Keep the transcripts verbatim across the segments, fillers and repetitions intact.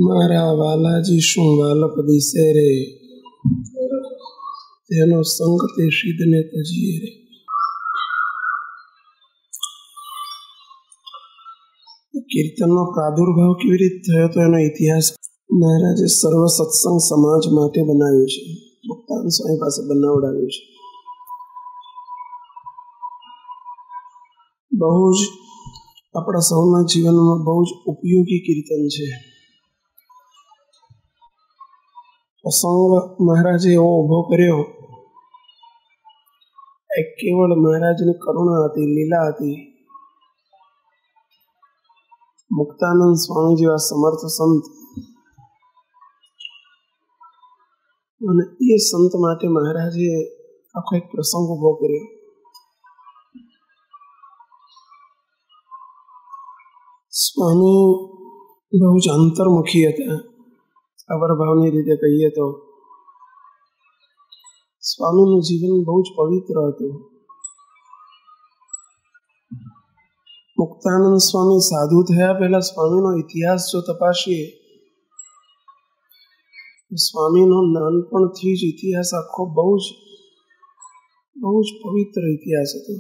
મારા વાલાજી શું વાલપ દિશે રે, તેનો સંગ તે સિદ્ધને તજીએ રે. કીર્તનનો પ્રાદુર્ભાવ કેવી રીતે થયો તો એનો ઇતિહાસ મહારાજે સર્વ સત્સંગ સમાજ માટે બનાવ્યું છે. મુક્તાનંદ સ્વામી પાસે બનાવડાવ્યું છે. બહુ જ આપણા સૌના જીવનમાં બહુ જ ઉપયોગી કીર્તન છે. પ્રસંગ મહારાજે એવો ઉભો કર્યો, એક કેવળ મહારાજની કરુણા હતી, લીલા હતી. મુક્તાનંદ સ્વામી જેવા સમર્થ સંત, અને એ સંત માટે મહારાજે આખો એક પ્રસંગ ઉભો કર્યો. સ્વામી બહુ જ અંતર્મુખી હતા. અવરભાવની રીતે કહીએ તો સ્વામીનું જીવન બહુ જ પવિત્ર હતું. મુક્તાનંદ સ્વામી સાધુ થયા પહેલા સ્વામીનો ઇતિહાસ જો તપાસીએ, સ્વામીનો નાનપણથી જ ઇતિહાસ આખો બહુ જ બહુ જ પવિત્ર ઇતિહાસ હતો.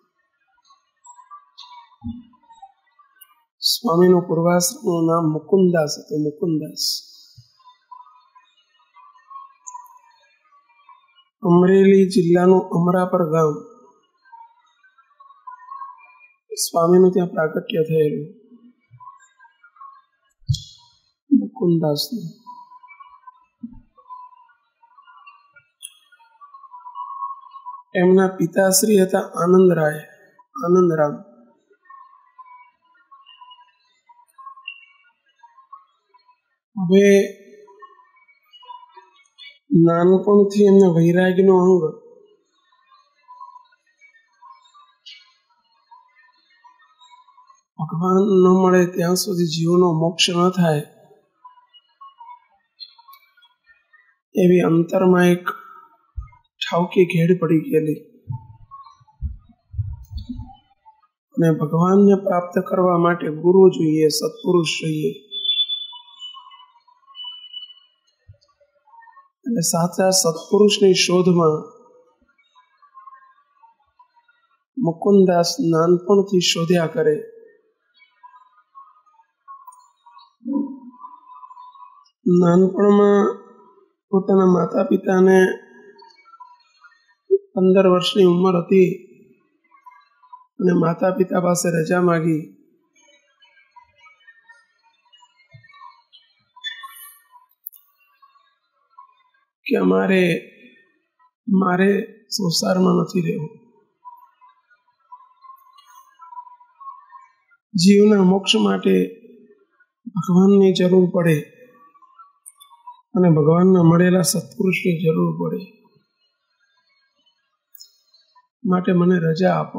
સ્વામીનું પૂર્વાશ્રમનું નામ મુકુંદાસ હતું. મુકુંદાસ અમરેલી જિલ્લાનું અમરાપર ગામ, સ્વામીનું ત્યાં પ્રાગટ્ય થયેલું મુકુંદાસનું. એમના પિતાશ્રી હતા આનંદરાય, આનંદરામ. હવે નાનપણથી એમને વૈરાગ્યનો અંગ, ભગવાન ન મળે ત્યાં સુધી જીવનો મોક્ષ ન થાય, એવી અંતરમાં એક ઠાવકી ઘેડ પડી ગયેલી. અને ભગવાનને પ્રાપ્ત કરવા માટે ગુરુ જોઈએ, સત્પુરુષ જોઈએ. એટલે સાચા સત્પુરુષની શોધમાં મુકુંદાસ નાનપણથી શોધ્યા કરે. નાનપણમાં પોતાના માતા પિતાને પંદર વર્ષની ઉંમર હતી અને માતા પિતા પાસે રજા માગી. કે અમારે મારે સંસારમાં નથી રહેવું, જીવના મોક્ષ માટે ભગવાનની જરૂર પડે અને ભગવાનના મળેલા સત્પુરુષની જરૂર પડે, માટે મને રજા આપો.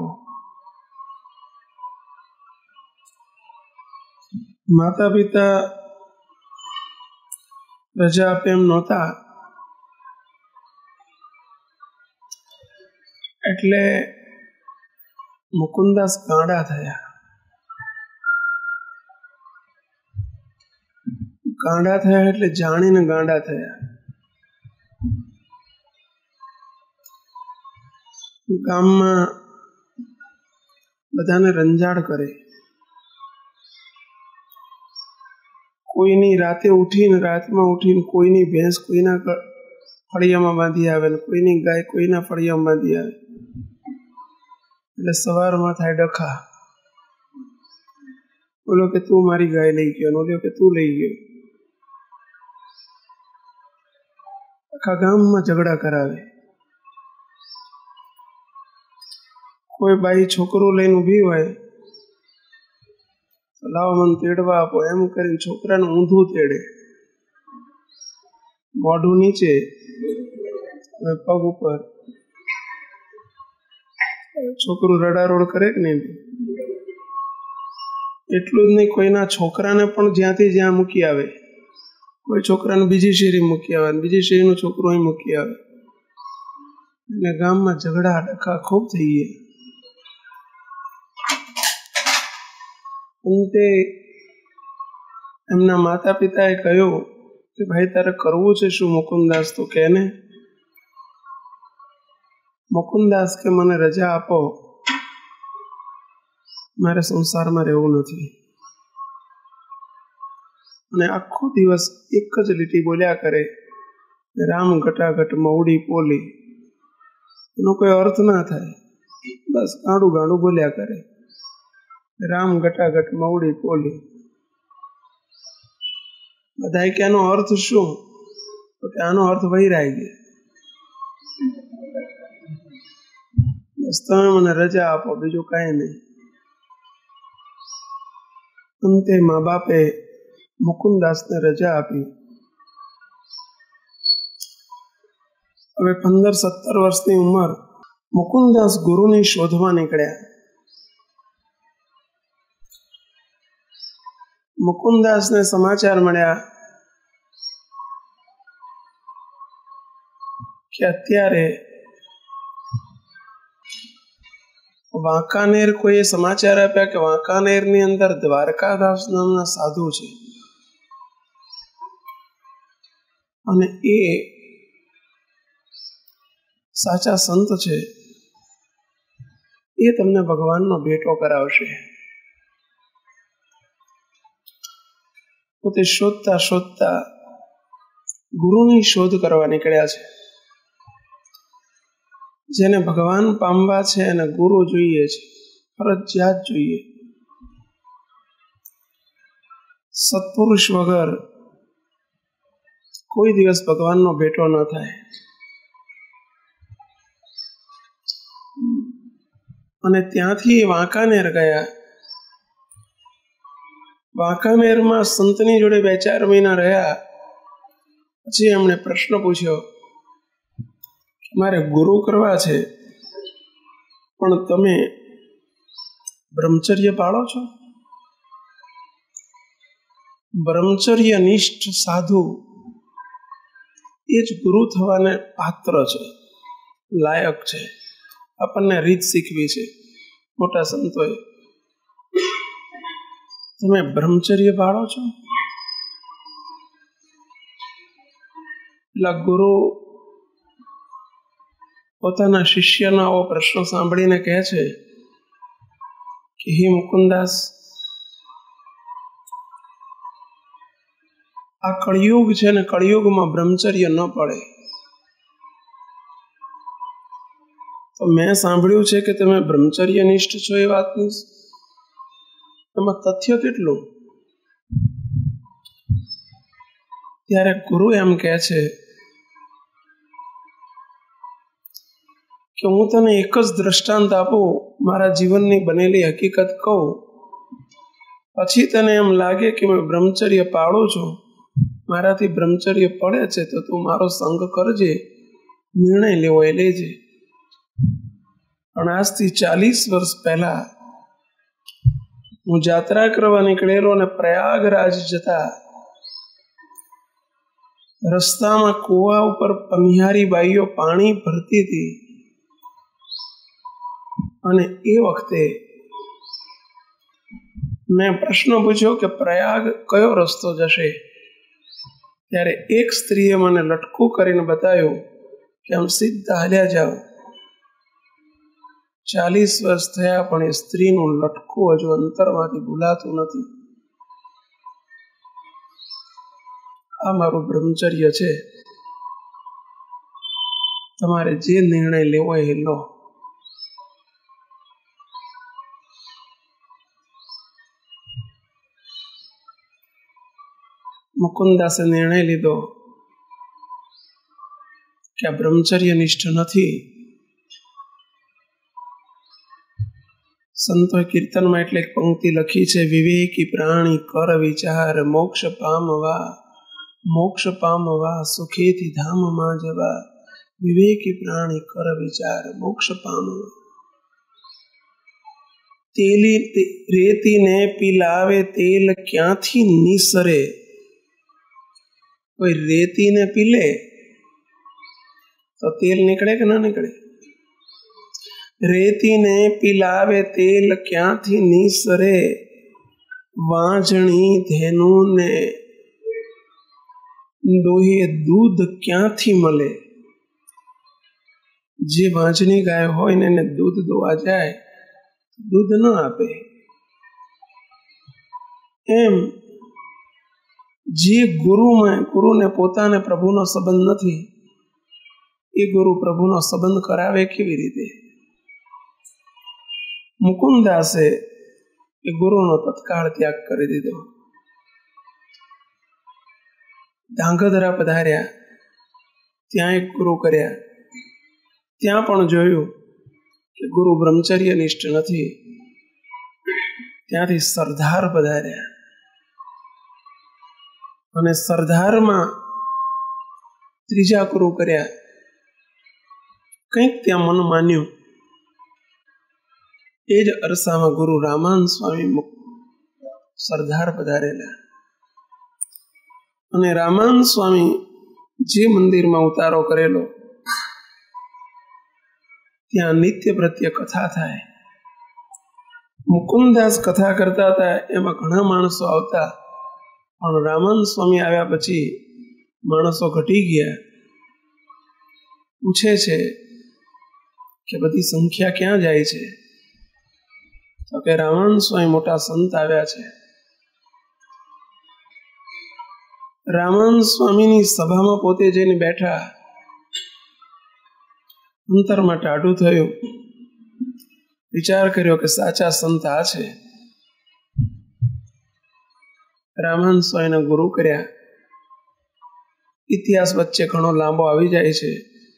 માતા પિતા રજા આપે એમ નહોતા, એટલે મુકુંદાસ ગાંડા થયા. ગાંડા થયા એટલે જાણીને ગાંડા થયા. ગામમાં બધાને રંજાડ કરે. કોઈની રાતે ઉઠીને રાતમાં ઉઠીને કોઈની ભેંસ કોઈના ફળિયામાં બાંધી આવે, કોઈની ગાય કોઈના ફળિયામાં બાંધી આવે. એટલે સવારમાં થાય ડખા. બોલો કે તું મારી ગાય લઈ ગયો, બોલ્યો કે તું લઈ ગયો. આખા ગામમાં ઝઘડા કરાવે. કોઈ બાઈ છોકરું લઈને ઊભી હોય, લાવો મને તેડવા આપો, એમ કરીને છોકરાને ઊંધું તેડે, મોઢું નીચે પગ ઉપર. છોકરું રડારોડ કરે કે નહીં? એટલું જ નહીં, કોઈના છોકરાને પણ જ્યાંથી જ્યાં મૂકી આવે. કોઈ છોકરાને બીજી શેરી મૂકી આવે, બીજી શેરીનું છોકરું અહીં મૂકી આવે. એટલે ગામમાં ઝઘડા ડખા ખૂબ થઈ ગયા. અંતે એમના માતા પિતાએ કહ્યું કે ભાઈ તારે કરવું છે શું મુકુંદાસ, તો કે ને. મુકુંદાસ કે મને રજા આપો, મારે સંસારમાં રહેવું નથી. અને આખો દિવસ એક જ લીટી બોલ્યા કરે, રામ ઘટાઘટ મવડી પોલી. એનો કોઈ અર્થ ના થાય, બસ ગાડું ગાડું બોલ્યા કરે, રામ ઘટાઘટ મવડી પોલી. બધા કે આનો અર્થ શું? તો કે આનો અર્થ વૈરાગ્ય. બસ તમે મને રજા આપો, બીજું કાંઈ નહીં. અંતે મા બાપે મુકુંદાસને રજા આપી. હવે પંદર સત્તર વર્ષની ઉંમર. મુકુંદાસ ગુરુની શોધમાં નીકળ્યા. મુકુંદાસને સમાચાર મળ્યા કે અત્યારે વાંકાનેર, કોઈએ સમાચાર આપ્યા કે વાંકાનેરની અંદર દ્વારકાદાસ નામના સાધુ છે અને એ સાચા સંત છે, એ તમને ભગવાનનો ભેટો કરાવશે. પોતે શોધતા શોધતા ગુરુની શોધ કરવા નીકળ્યા છે. જેને ભગવાન પામવા છે એને ગુરુ જોઈએ છે, ફરજિયાત જોઈએ. સત્પુરુષ વગર કોઈ દિવસ ભગવાનનો ભેટો ન થાય. અને ત્યાંથી વાંકાનેર ગયા. વાંકાનેરમાં સંતની જોડે બે ચાર મહિના રહ્યા. પછી એમણે પ્રશ્ન પૂછ્યો, મારે ગુરુ કરવા છે, પણ તમે બ્રહ્મચર્ય પાળો છો? બ્રહ્મચર્ય નિષ્ઠ સાધુ એ જ ગુરુ થવાને પાત્ર છે, લાયક છે. આપણને રીત શીખવી છે મોટા સંતોએ. તમે બ્રહ્મચર્ય પાળો છો? એટલે ગુરુ પોતાના શિષ્યનો આવો પ્રશ્ન સાંભળીને કહે છે કે હે મુકુંદાસ, આ કળિયુગ છે ને, કળિયુગમાં બ્રહ્મચર્ય ન પડે. તો મેં સાંભળ્યું છે કે તમે બ્રહ્મચર્ય નિષ્ઠ છો. એ વાતની એમાં તથ્ય કેટલું? ત્યારે ગુરુ એમ કહે છે કે હું તને એક જ દ્રષ્ટાંત આપું, મારા જીવનની બનેલી હકીકત કહું, પછી તને એમ લાગે કે મેં બ્રહ્મચર્ય પાળું છું, મારાથી બ્રહ્મચર્ય પડે છે, તો તું મારો સંગ કરજે, નિર્ણય લેવો એ લેજે. પણ આજથી ચાલીસ વર્ષ પહેલા હું જાત્રા કરવા નીકળેલો અને પ્રયાગરાજ જતા રસ્તામાં કુવા ઉપર પનિહારી બાઈઓ પાણી ભરતી હતી. અને એ વખતે મેં પ્રશ્ન પૂછ્યો કે પ્રયાગ કયો રસ્તો જશે? ત્યારે એક સ્ત્રીએ મને લટકું કરીને બતાવ્યું કે આમ સીધા હાલ્યા જાઓ. ચાલીસ વર્ષ થયા પણ એ સ્ત્રીનું લટકું હજુ અંતરમાંથી ભૂલાતું નથી. આ મારું બ્રહ્મચર્ય છે. તમારે જે નિર્ણય લેવો એ લો. મુકુંદાસે નિર્ણય લીધો કે આ બ્રહ્મચર્ય નિષ્ઠ નથી. સંતોએ કીર્તનમાં એટલે એક પંક્તિ લખી છે, વિવેકી પ્રાણી કર વિચાર, મોક્ષ પામવા મોક્ષ પામવા સુખેથી ધામમાં જવા. વિવેકી પ્રાણી કર વિચાર, મોક્ષ પામવા. તેલી રેતીને પીલાવે તેલ ક્યાંથી નિસરે. કોઈ રેતીને પીલે તો તેલ નીકળે કે ના નીકળે? રેતીને પીલાવે તેલ ક્યાંથી નિસરે, વાંજણી ધેનુને દોહે દૂધ ક્યાંથી મળે? જે વાંજણી ગાય હોય ને એને દૂધ દોવા જાય, દૂધ ન આપે. એમ જે ગુરુમાં ગુરુને પોતાને પ્રભુનો સંબંધ નથી, એ ગુરુ પ્રભુનો સંબંધ કરાવે કેવી રીતે? મુકુંદાસે એ ગુરુનો તત્કાળ ત્યાગ કરી દીધો. ધાંગધ્રા પધાર્યા, ત્યાં એક ગુરુ કર્યા. ત્યાં પણ જોયું કે ગુરુ બ્રહ્મચર્ય નિષ્ઠ નથી. ત્યાંથી સરદાર પધાર્યા અને સરદારમાં ત્રીજા ગુરુ કર્યા. કંઈક ત્યાં મન માન્યું. એ જ અરસામાં ગુરુ રામાનંદ સ્વામી સરદાર પધારેલા. અને રામાનંદ સ્વામી જે મંદિરમાં ઉતારો કરેલો, ત્યાં નિત્ય પ્રત્યે કથા થાય. મુકુંદાસ કથા કરતા હતા, એમાં ઘણા માણસો આવતા, પણ રામાનંદ સ્વામી આવ્યા પછી માણસો ઘટી ગયા. પૂછે છે કે બધી સંખ્યા ક્યાં જાય છે? તો કે રામાનંદ સ્વામી મોટા સંત આવ્યા છે. રામાનંદ સ્વામીની સભામાં પોતે જઈને બેઠા. અંતરમાં ટાઢું થયું. વિચાર કર્યો કે સાચા સંત આ છે. રામાનંદ સ્વામીને ગુરુ કર્યા. ઇતિહાસ વચ્ચે ઘણો લાંબો આવી જાય છે,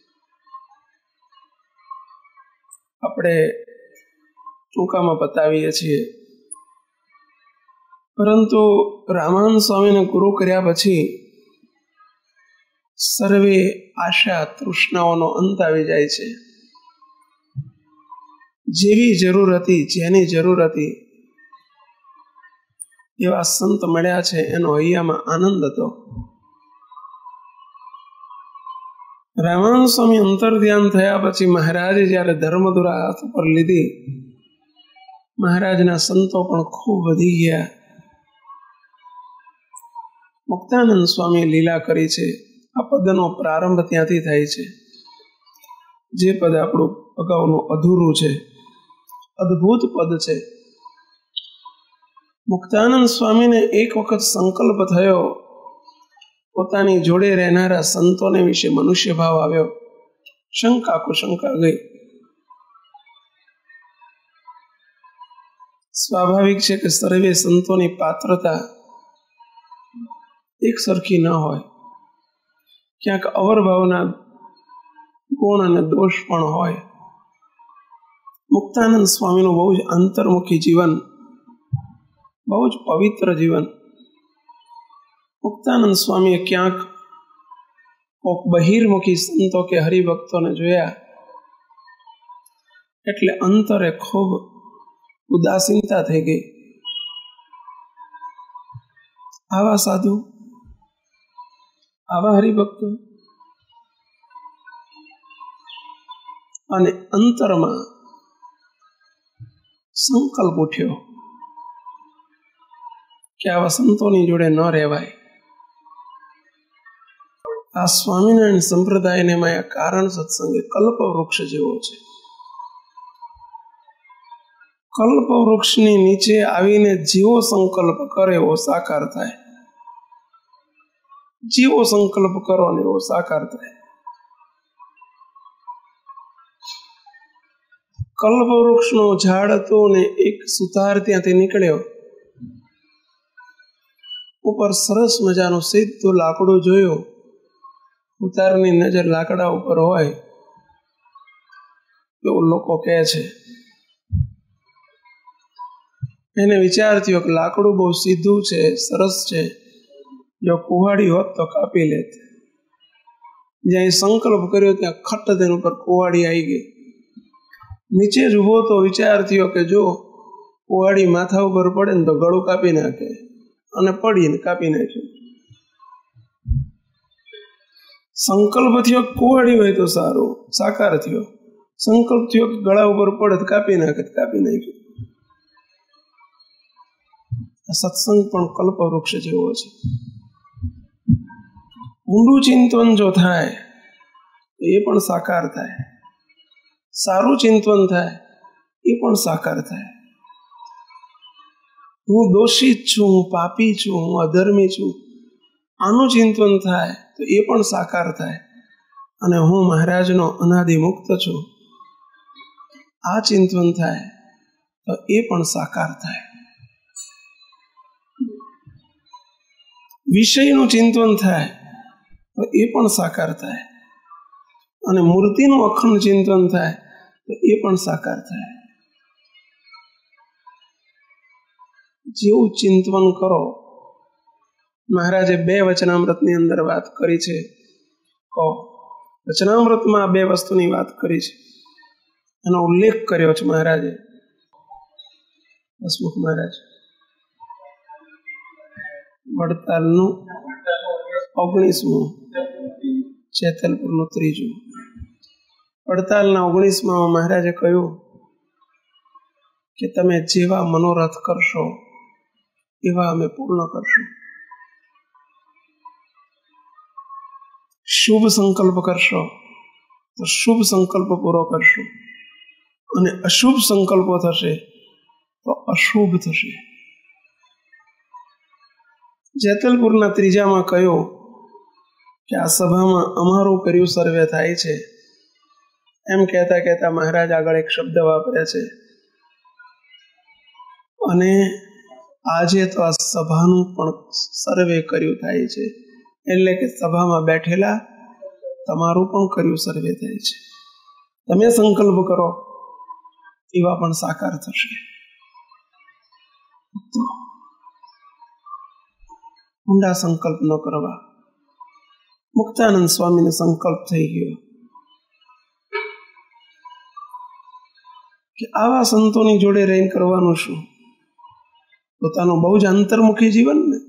આપણે ટૂંકામાં બતાવીએ છીએ. પરંતુ રામાનંદ સ્વામીને ગુરુ કર્યા પછી સર્વે આશા તૃષ્ણાઓનો અંત આવી જાય છે. જેવી જરૂર હતી, જેની જરૂર હતી, એવા સંત મળ્યા છે, એનો હૈયામાં આનંદ હતો. રામાનંદ સ્વામી અંતર ધ્યાન થયા પછી મહારાજે જ્યારે ધર્મધુરા હાથ ઉપર લીધી, મહારાજના સંતો પણ ખૂબ વધી ગયા. મુક્તાનંદ સ્વામી લીલા કરી છે. આ પદનો પ્રારંભ ત્યાંથી થાય છે. જે પદ આપણું અગાઉનું અધૂરું છે, અદ્ભુત પદ છે. મુક્તાનંદ સ્વામીને એક વખત સંકલ્પ થયો, પોતાની જોડે રહેનારા સંતોને વિશે મનુષ્ય ભાવ આવ્યો. શંકા કુશંકા ગઈ. સ્વાભાવિક છે કે સર્વે સંતોની પાત્રતા એક સરખી ન હોય. ક્યાંક અવરભાવના ગુણ અને દોષ પણ હોય. મુક્તાનંદ સ્વામીનું બહુ જ અંતર્મુખી જીવન, બહુ જ પવિત્ર જીવન. મુક્તાનંદ સ્વામીએ ક્યાંક કોક બહિર્મુખી સંતો કે હરિભક્તોને જોયા, એટલે અંતરે ખૂબ ઉદાસીનતા થઈ ગઈ. આવા સાધુ, આવા હરિભક્તો, અને અંતરમાં સંકલ્પ ઉઠ્યો કે આવા સંતોની જોડે ન રહેવાય. આ સ્વામિનારાયણ સંપ્રદાયને માં કારણ સત્સંગે કલ્પ વૃક્ષ જેવો છે. કલ્પ વૃક્ષની નીચે આવીને જેવો સંકલ્પ કરે એવો સાકાર થાય. જેવો સંકલ્પ કરો ને એવો સાકાર થાય. કલ્પ વૃક્ષનો ઝાડ હતું ને એક સુતાર ત્યાંથી નીકળ્યો. ઉપર સરસ મજાનું સીધું લાકડું જોયું. ઉતારની નજર લાકડા ઉપર હોય એવું લોકો કહે છે. એને વિચાર થયો કે લાકડું બહુ સીધું છે, સરસ છે, જો કુહાડી હોત તો કાપી લેત. જ્યાં સંકલ્પ કર્યો ત્યાં ખટ તેના ઉપર કુહાડી આવી ગઈ. નીચે જ ઉભો તો વિચાર થયો કે જો કુહાડી માથા ઉપર પડે ને તો ગળું કાપી નાખે, અને પડીને કાપી નાખ્યું. સંકલ્પ થયો કુહાડી હોય તો સારું, સાકાર થયો. સંકલ્પ થયો કે ગળા ઉપર પડે કાપી નાખે, કાપી નાખ્યું. સત્સંગ પણ કલ્પવૃક્ષ જેવો છે. ઊંડું ચિંતન જો થાય તો એ પણ સાકાર થાય, સારું ચિંતન થાય એ પણ સાકાર થાય. હું દોષિત છું, હું પાપી છું, હું અધર્મી છું, આનું ચિંતન થાય તો એ પણ સાકાર થાય. અને હું મહારાજનો અનાદિ મુક્ત છું, આ ચિંતન થાય તો એ પણ સાકાર થાય. વિષયનું ચિંતન થાય તો એ પણ સાકાર થાય. અને મૂર્તિનું અખંડ ચિંતન થાય તો એ પણ સાકાર થાય. જેવું ચિંતન કરો, મહારાજે બે વચનામૃતની અંદર વાત કરી છે. કહો, વચનામૃતમાં બે વસ્તુની વાત કરી છે, એનો ઉલ્લેખ કર્યો છે મહારાજે. હસમુખ મહારાજ વડતાલનું ઓગણીસમું, જેતલપુરનું ત્રીજું. વડતાલના ઓગણીસમાં મહારાજે કહ્યું કે તમે જેવા મનોરથ કરશો એવા અમે પૂર્ણ કરશું. શુભ સંકલ્પ કરશો તો શુભ સંકલ્પ પૂરો કરશું, અને અશુભ સંકલ્પો થશે તો અશુભ થશે. જેતલપુરના ત્રીજામાં કહ્યું કે આ સભામાં અમારું કર્યું સર્વે થાય છે. એમ કહેતા કહેતા મહારાજ આગળ એક શબ્દ વાપરે છે, અને આજે તો આ સભાનું પણ સર્વે કર્યું થાય છે. એટલે કે સભામાં બેઠેલા તમારું પણ કર્યું સર્વે થાય છે. તમે સંકલ્પ કરો એવા પણ સાકાર થશે. ઊંડા સંકલ્પ ન કરવા. મુક્તાનંદ સ્વામીને સંકલ્પ થઈ ગયો કે આવા સંતોની જોડે રહીને કરવાનું શું? પોતાનું બહુ જ અંતર્મુખી જીવન ને.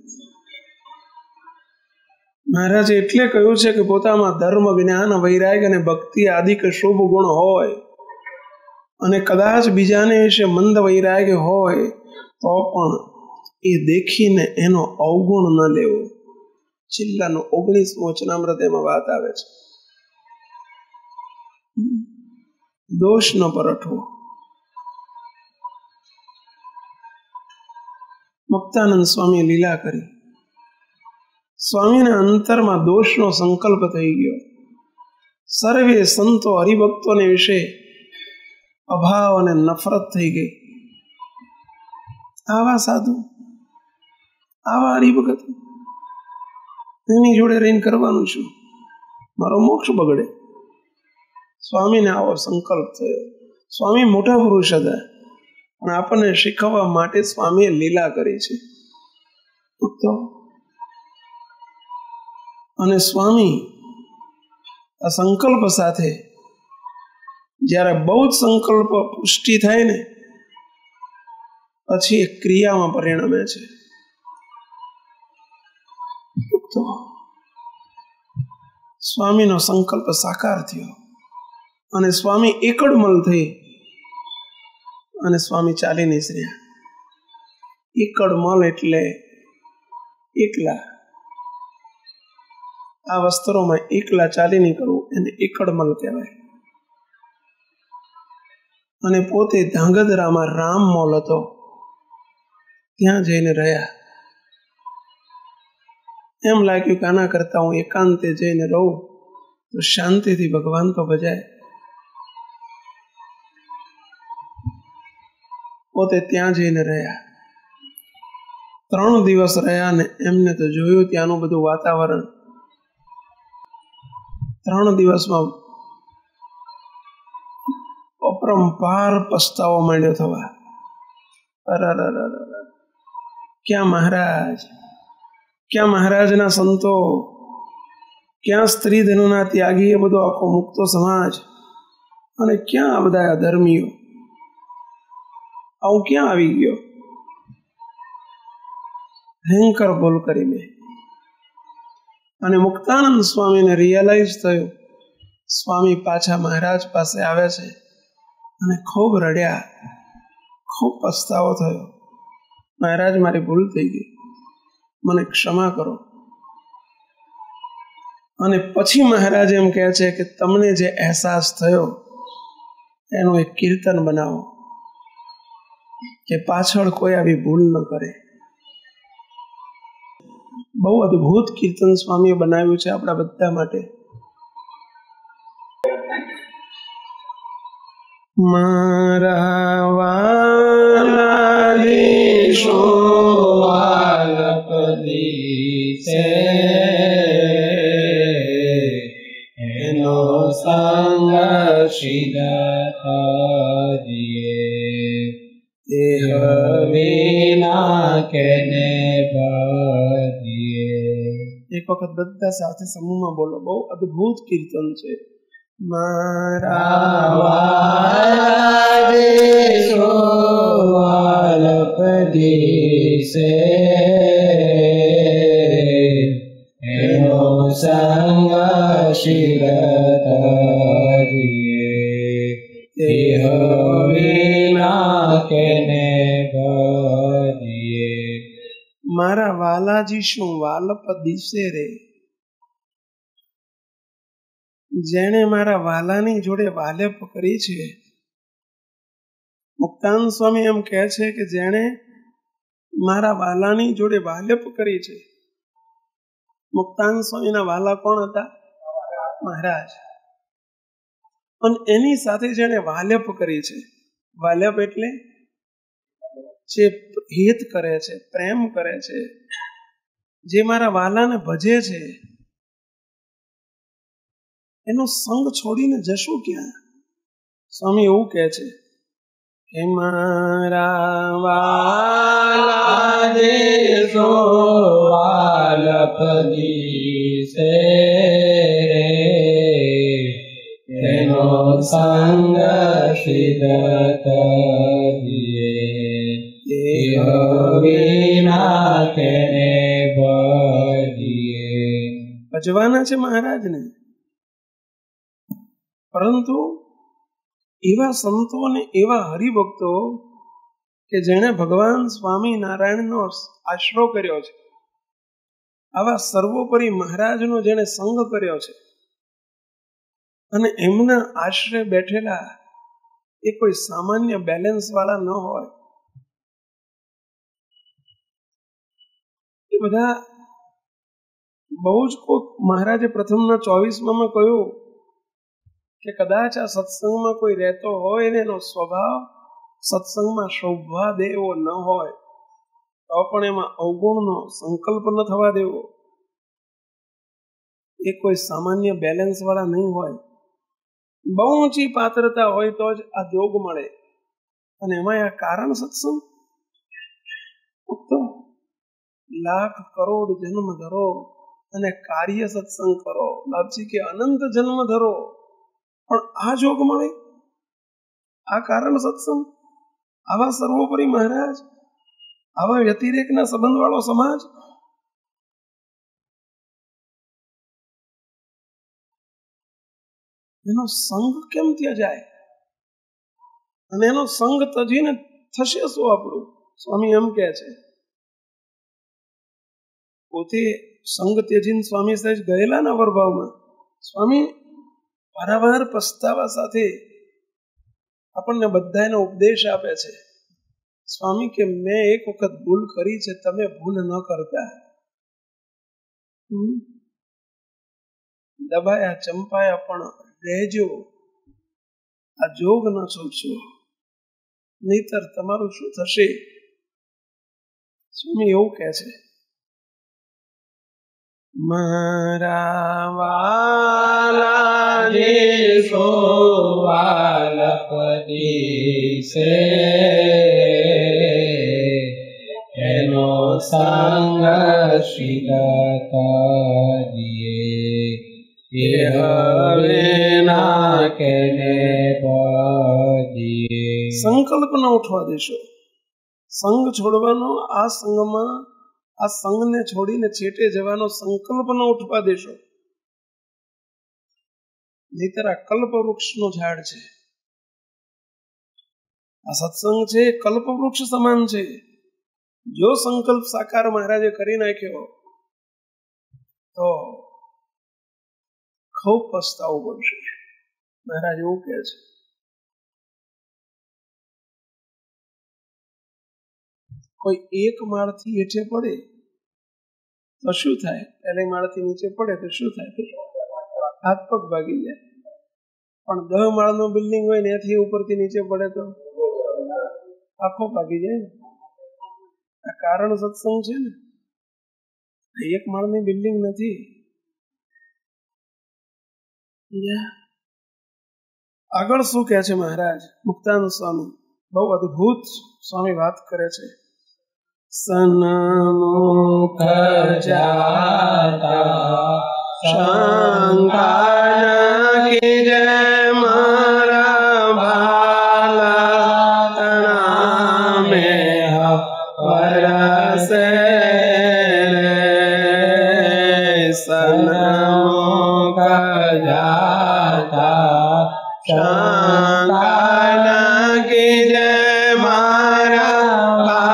મહારાજે એટલે કહ્યું છે કે પોતામાં ધર્મ, જ્ઞાન, વૈરાગ્ય અને ભક્તિ આદિ કે શુભ ગુણ હોય, અને કદાચ બીજાને વિશે મંદ વૈરાગ્ય હોય તો પણ એ દેખીને એનો અવગુણ ન લેવો. છેલ્લાનો ઓગણીસમો વચનામૃત એમાં વાત આવે છે. દોષ ન પરઠવો. મુક્તાનંદ સ્વામીએ લીલા કરી. સ્વામીના અંતરમાં દોષનો સંકલ્પ થઈ ગયો. સર્વે સંતો હરિભક્તોને વિશે અભાવ અને નફરત થઈ ગઈ. આવા સાધુ, આવા હરિભગત, એની જોડે રહીને કરવાનું શું? મારો મોક્ષ બગડે. સ્વામીને આવો સંકલ્પ થયો. સ્વામી મોટા પુરુષ હતા, પણ આપણને શીખવવા માટે સ્વામીએ લીલા કરી છે. તો અને સ્વામી આ સંકલ્પ સાથે જ્યારે બહુ જ સંકલ્પ પુષ્ટિ થાય ને પછી એક ક્રિયામાં પરિણમે છે. તો સ્વામીનો સંકલ્પ સાકાર થયો અને સ્વામી એકડમલ થઈ અને સ્વામી ચાલી નીકળ્યા. એકડમલ એટલે એકલા. આ વસ્ત્રોમાં એકલા ચાલી નીકળવું એને એકડમલ કહેવાય. અને પોતે ધાંગધ્રામાં રામ મોલ હતો, ત્યાં જઈને રહ્યા. એમ લાગ્યું કે આના કરતા હું એકાંતે જઈને રહું તો શાંતિથી ભગવાન તો ભજાય. પોતે ત્યાં જઈને રહ્યા. ત્રણ દિવસ રહ્યા ને એમને તો જોયું ત્યાંનું બધું વાતાવરણ. ત્રણ દિવસમાં અપરંપાર પસ્તાવો માંડ્યો થવા. અરર, ક્યાં મહારાજ, ક્યાં મહારાજના સંતો, ક્યાં સ્ત્રી ધનના ત્યાગી, એ બધો આખો મુક્તો સમાજ, અને ક્યાં આ બધા અધર્મીઓ. આવું ક્યાં આવી ગયો? ભયંકર ભૂલ કરી મેં. અને મુક્તાનંદ સ્વામીને રિયલાઇઝ થયું. સ્વામી પાછા મહારાજ પાસે આવ્યા છે અને ખૂબ રડ્યા, ખૂબ પસ્તાવો થયો. મહારાજ મારી ભૂલ થઈ ગઈ, મને ક્ષમા કરો. અને પછી મહારાજ એમ કહે છે કે તમને જે અહેસાસ થયો એનું એક કીર્તન બનાવો કે પાછળ કોઈ આવી ભૂલ ન કરે. બહુ અદભુત કીર્તન સ્વામીએ બનાવ્યું છે આપણા બધા માટે. મારા વાલા દેશો વાલપદી છે, એનો સંગ શિદીએ વિના કેને ભજીએ. એક વખત બધા સાથે સમૂહમાં બોલો. બહુ અદભુત કીર્તન છે. મારા વાલા દેશો વાલપદી છે, એનો સંગ શિરતરીએ વિના કેને ભજીએ. મારા વાલાજી શું વાલપદી છે રે, જેણે મારા વાલાની જોડે વાલેપ કરી છે. મુક્તાનંદ સ્વામી એમ કહે છે કે જેણે મારા વાલાની જોડે વાલેપ કરી છે. મુક્તાનંદ સ્વામીના વાલા કોણ હતા? મહારાજ. અને એની સાથે જેણે વાલેપ કરી છે. વાલેપ એટલે જે હિત કરે છે, પ્રેમ કરે છે, જે મારા વાલાને ભજે છે, એનો સંગ છોડીને જશું ક્યાં? સ્વામી એવું કહે છે કે મારા વાલા દેશો વાલપદી છે, એનો સંગ શિદીએ વિના કેને ભજીએ. ભજવાના છે મહારાજને, પરંતુ એવા સંતો અને એવા હરિભક્તો કે જેણે ભગવાન સ્વામી નારાયણનો આશરો કર્યો છે, આવા સર્વોપરી મહારાજનો જેણે સંગ કર્યો છે, અને એમના આશરે બેઠેલા એ કોઈ સામાન્ય બેલેન્સ વાળા ન હોય. એ બધા બહુ જ કોઈ મહારાજે પ્રથમના ચોવીસમાં કહ્યું કે કદાચ આ સત્સંગમાં કોઈ રહેતો હોય ને એનો સ્વભાવ સત્સંગમાં શોભવા દે એવો ન હોય તો પણ એમાં અવગુણનો સંકલ્પ ન થવા દેવો. એ કોઈ સામાન્ય બેલેન્સ વાળા નહીં હોય. બહુ ઊંચી પાત્રતા હોય તો જ આ જોગ મળે. અને એમાં આ કારણ સત્સંગ તો લાખ કરોડ જન્મ ધરો અને કાર્ય સત્સંગ કરો, બાપજી કે અનંત જન્મ ધરો પણ આ જોગ મળે, આ કારણ સત્સંગ, આવા સર્વોપરી મહારાજ, આવા વ્યતિરેકના સંબંધ વાળો સમાજ. એનો સંગ કેમ ત્યાં જાય? અને એનો સંગ તજીને થશે શું આપણું? સ્વામી એમ કહે છે. પોતે સંગ ત્યજીને સ્વામી સહેજ ગયેલા ને અવરભાવમાં. સ્વામી વારંવાર પસ્તાવા સાથે આપણને બધાને ઉપદેશ આપે છે. સ્વામી કે મેં એક વખત ભૂલ કરી છે, તમે ભૂલ ન કરતા. દબાયા ચંપાયા પણ રહેજો, આ જોગ ન છોડશો, નહીતર તમારું શું થશે? સ્વામી એવું કહે છે. મારા વાલા દેશો વાલપદી છે, એનો સંગ શિદીએ વિના કેને ભજીએ. સંકલ્પ ન ઉઠવા દેશો. સંગ છોડવાનો, આ સંગમાં આ સંઘને છોડીને છેટે જવાનો સંકલ્પ ન ઉઠવા દેશો, નહીતર આ કલ્પ વૃક્ષનું ઝાડ છે. આ સત્સંગ છે, કલ્પ વૃક્ષ સમાન છે. જો સંકલ્પ સાકાર મહારાજે કરી નાખ્યો તો ખૂબ પસ્તાવું પડશે. મહારાજ એવું કહે છે. કોઈ એક માળથી હેઠે પડે તો શું થાય? પહેલી માળથી નીચે પડે તો શું થાય? હાથ પગ ભાગી જાય. પણ દહ માળનું બિલ્ડિંગ હોય ને એથી ઉપરથી નીચે પડે તો આખો ભાગી જાય ને. આ કારણ સત્સંગ છે ને. એક માળની બિલ્ડિંગ નથી. આગળ શું કહે છે મહારાજ? મુક્તાનંદ સ્વામી બહુ અદભુત સ્વામી વાત કરે છે. સન્મુખ જાતા શંકા કીજે મારા ભાલા તણા મે વરસે સન્મુખ જાતા શંકા કીજે મારા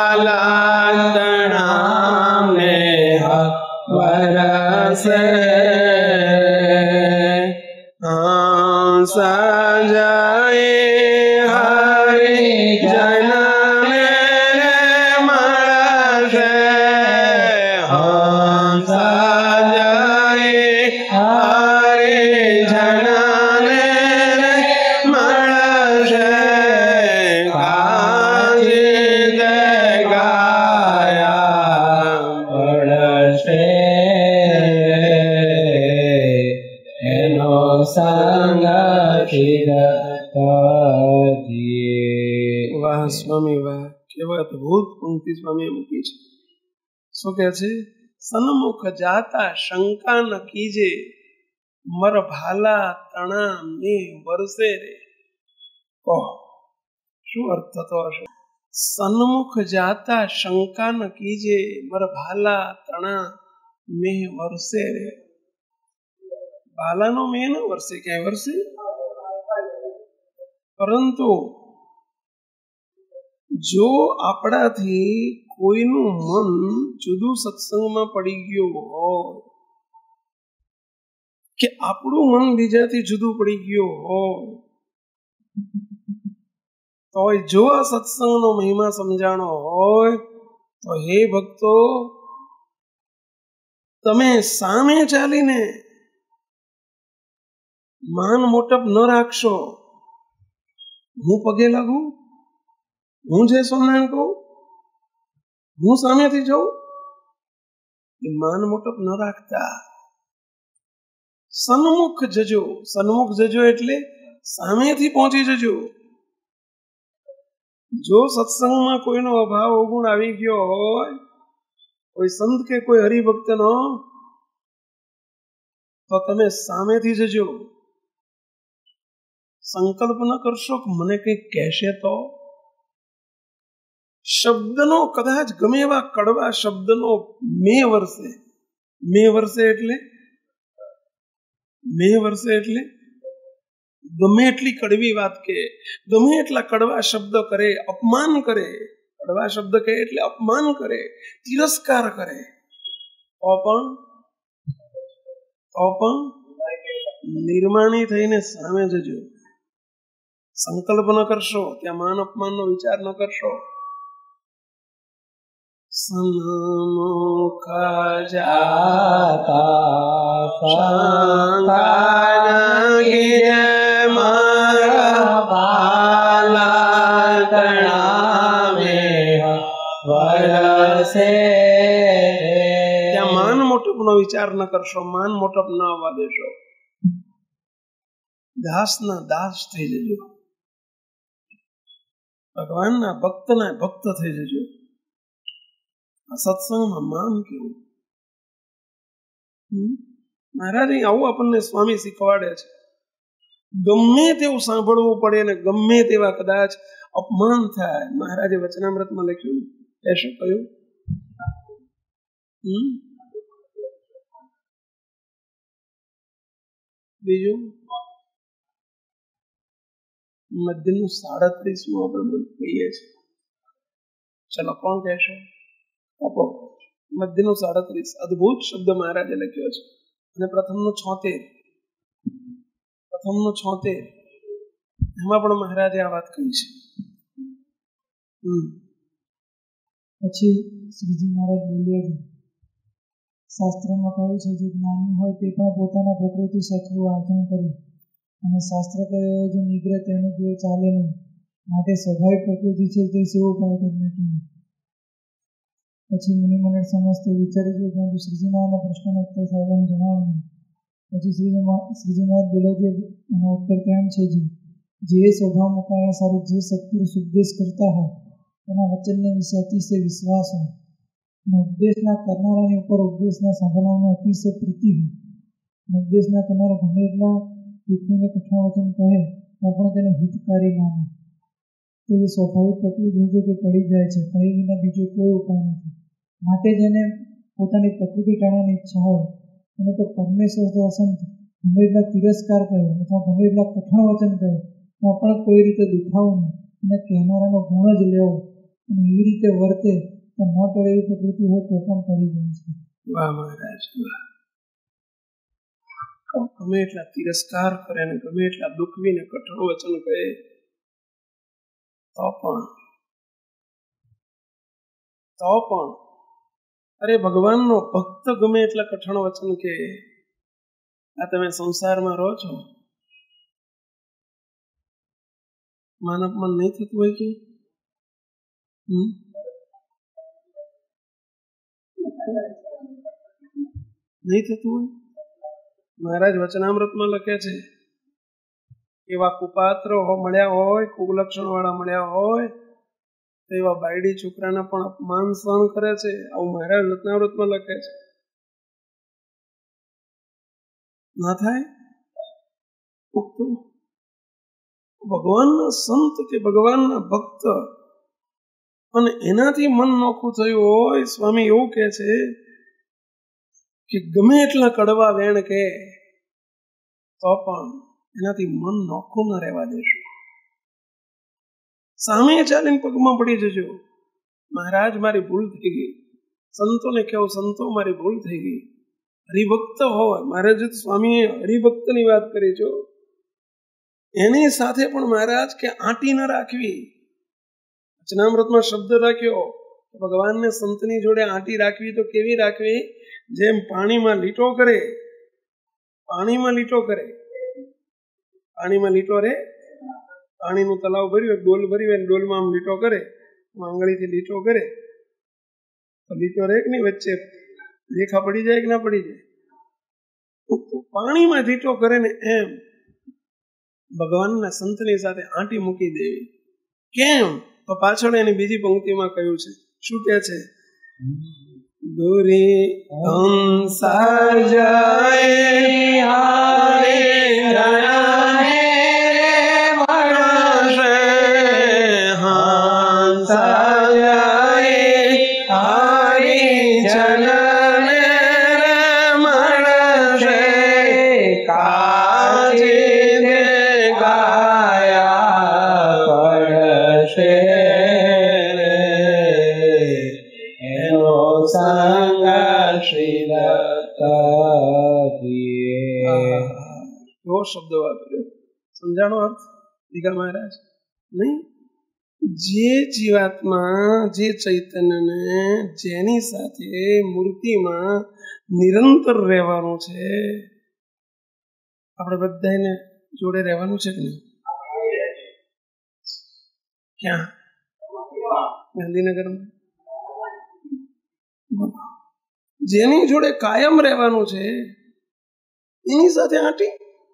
સજાએ હરિ જન મળશે. સજાએ હરિ જન મળશે. કાજી દે ગાયા પડશે સંગ. વાહ સ્વામી વાહ, કેવા અદભુત પંક્તિ સ્વામીએ મૂકી છે. શું કે છે? સન્મુખ જાતા શંકા ન કીજે મર ભાલા તણા મે વરસે રે. કહો શું અર્થ થતો હશે? સન્મુખ જાતા શંકા ન કીજે મર ભાલા તણા મે વરસે રે. ભાલાનો મેં ન વરસે, ક્યાંય વરસે. પરંતુ જો આપણાથી કોઈનું મન જુદું સત્સંગમાં પડી ગયું હોય કે આપણું મન બીજાથી જુદું પડી ગયું હોય તો જો આ સત્સંગનો મહિમા સમજાણો હોય તો હે ભક્તો, તમે સામે ચાલીને માન મોટપ ન રાખશો. હું પગે લાગુ, હું જય સ્વામિનારાયણ કહું, હું સામેથી જાઉં, એ માન મોટપ ન રાખતા સન્મુખ જજો. સન્મુખ જજો એટલે સામેથી પહોંચી જજો. જો સત્સંગમાં કોઈનો અભાવ અવગુણ આવી ગયો હોય, કોઈ સંત કે કોઈ હરિભક્તનો, તો તમે સામેથી જજો. સંકલ્પ ન કરશો કે મને કંઈક કહેશે તો. શબ્દનો કદાચ ગમે એવા કડવા શબ્દનો મે વર્ષે, મે વર્ષે એટલે મે વર્ષે એટલે ગમે એટલી કડવી વાત કે, ગમે એટલા કડવા શબ્દ કરે, અપમાન કરે, કડવા શબ્દ કહે એટલે અપમાન કરે, તિરસ્કાર કરે, તો પણ તો પણ નિર્માણી થઈને સામે જજો. સંકલ્પ ન કરશો, ત્યાં માન અપમાનનો વિચાર ન કરશો. સન્મુખ જાતા શંકા કીજે મારા ભાલા તણા મે વરસે. ત્યાં માન મોટપનો વિચાર ન કરશો, માન મોટપ ન આવવા દેશો. દાસના દાસ થઈ જજો, ભગવાનના ભક્તના ભક્ત થઈ જજો. આ સત્સંગમાં માન કેવું? મહારાજ આવું આપણને સ્વામી શીખવાડે છે. ગમે તેવું સાંભળવું પડે ને ગમે તેવા કદાચ અપમાન થાય, મહારાજે વચનામૃતમાં લખ્યું એ શું કહ્યું? હમ બીજું મધ્યનું સાડત્રીસમું આપણે કહીએ છીએ. ચલો કોણ કહેશો? આપો. મધ્યનો સાડત્રીસ અદભુત શબ્દ મહારાજે લખ્યો છે. અને પ્રથમનો છોતેર પ્રથમનો છોતેર એમાં પણ મહારાજે આ વાત કહી છે. હમ પછી શ્રીજી મહારાજ બોલ્યા છે, શાસ્ત્રમાં કહ્યું છે જે જ્ઞાની હોય તે પણ પોતાના પ્રકૃતિ સરખું આચરણ કરે, અને શાસ્ત્ર કહ્યો જે નિગ્રહ તેનું જો ચાલે નહીં, માટે સ્વાભાવિક પ્રકૃતિ છે તે સેવો ઉપાય કરી નાખ્યું. પછી મુનિમંડળ સમસ્ત વિચારી ગયું, પરંતુ શ્રીજી મહારાજના પ્રશ્નનો ઉત્તર સાહેબને જણાવ્યું નહીં. પછી શ્રીજી શ્રીજી મહારાજ બોલ્યા છે એનો ઉત્તર કેમ છે? જે જે સ્વભાવ મુકાયા સારું જે સત્પુરુષ ઉપદેશ કરતા હોય એના વચનને વિશે અતિશય વિશ્વાસ હોય, અને ઉપદેશના કરનારાની ઉપર ઉપદેશના સાંભળનારને અતિશય પ્રીતિ હોય, અને ઉપદેશના કરનારા ગમે એટલા દુઃખીને કઠણ વચન કહે તો પણ તેને હિતકારી માને, તો એ સ્વાભાવિક પ્રકૃતિ છે તે ટળી જાય છે. કહી વિના બીજો કોઈ ઉપાય નથી. માટે જેને પોતાની પ્રકૃતિ ટાળવાની ઈચ્છા હોય એને તો પરમેશ્વર અસંત ગમે એટલા તિરસ્કાર કરે અથવા ગમે એટલા કઠણ વચન કહે તો પણ કોઈ રીતે દુખાવું નહીં અને કહેનારાનો ગુણ જ લેવો, અને એવી રીતે વર્તે તો ન ટળેલી પ્રકૃતિ હોય તો પણ ટળી જાય છે. વાહ મહારાજ, ગમે એટલા તિરસ્કાર કરે ને ગમે એટલા દુખવીને કઠણ વચન કહે તો પણ તો પણ અરે ભગવાનનો ભક્ત ગમે એટલા કઠણ વચન કે આ તમે સંસારમાં રહો છો, માન અપમાન નહીં થતું હોય કે હમ નહીં થતું હોય? મહારાજ વચનામૃતમાં લખે છે એવા કુપાત્રો મળ્યા હોય, કુલક્ષણ વાળા મળ્યા હોય તો એવા બાયડી છોકરાના પણ અપમાન સહન કરે છે. આવું મહારાજ વચનામૃતમાં લખે છે. ના થાય? ભગવાનના સંત કે ભગવાનના ભક્ત અને એનાથી મન નોખું થયું હોય, સ્વામી એવું કહે છે કે ગમે એટલા કડવા વેણ કે તો પણ એનાથી મન નોખું ન રહેવા દેશો. સામે ચાલીને પગમાં પડી જજો, મહારાજ મારી ભૂલ થઈ ગઈ. સંતોને કેવું, સંતો મારી ભૂલ થઈ ગઈ. હરિભક્ત હોય, મહારાજ સ્વામીએ હરિભક્તની વાત કરી છો, એની સાથે પણ મહારાજ કે આંટી ન રાખવી. વચનામૃતમાં શબ્દ રાખ્યો ભગવાનને સંતની જોડે આંટી રાખવી તો કેવી રાખવી? જેમ પાણીમાં લીટો કરે, પાણીમાં લીટો કરે પાણીમાં લીટો રે પાણીનું તલાવ ભર્યું, ડોલ ભરી હોય, ડોલમાં આમ લીટો કરે, આંગળીથી લીટો કરે તો લીટો રે કે નહીં? વચ્ચે રેખા પડી જાય કે ના પડી જાય? પાણીમાં લીટો કરે ને એમ ભગવાનના સંતની સાથે આંટી મૂકી દેવી. કેમ? તો પાછળ એની બીજી પંક્તિમાં કહ્યું છે. શું કે છે? દોરી હંસા જાય હારે રણાને મળશે, હંસા જાય હારી જનને મળશે, કાજી દે ગાયા પડશે એવો શબ્દ વાપર્યો. સમજાણો અર્થ દીઘા મહારાજ? નહીં. જે જીવાત્મા, જે ચૈતન્યને જેની સાથે મૂર્તિમાં નિરંતર રહેવાનું છે, આપણે બધાને જોડે રહેવાનું છે કે નહીં? ક્યાં? ગાંધીનગરમાં. જેની જોડે કાયમ રહેવાનું છે એની સાથે આંટી.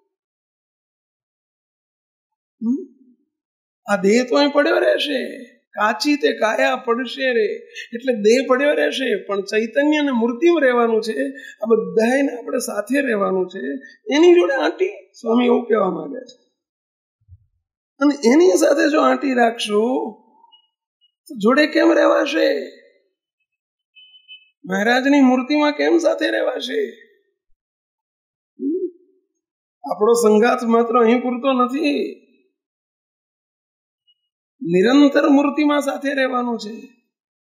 આ દેહ તો અહીં પડ્યો રહેશે, કાચી તે કાયા પડશે રે, એટલે દેહ પડ્યો રહેશે, પણ ચૈતન્ય અને મૂર્તિમાં રહેવાનું છે. આ બધાને આપણે સાથે રહેવાનું છે, એની જોડે આંટી. સ્વામી એવું કહેવા માંગે છે. અને એની સાથે જો આંટી રાખશું તો જોડે કેમ રહેવાશે? મહારાજની મૂર્તિમાં કેમ સાથે રહેવાશે? આપણો સંગાથ માત્ર અહીં પૂરતો નથી, નિરંતર મૂર્તિમાં સાથે રહેવાનું છે.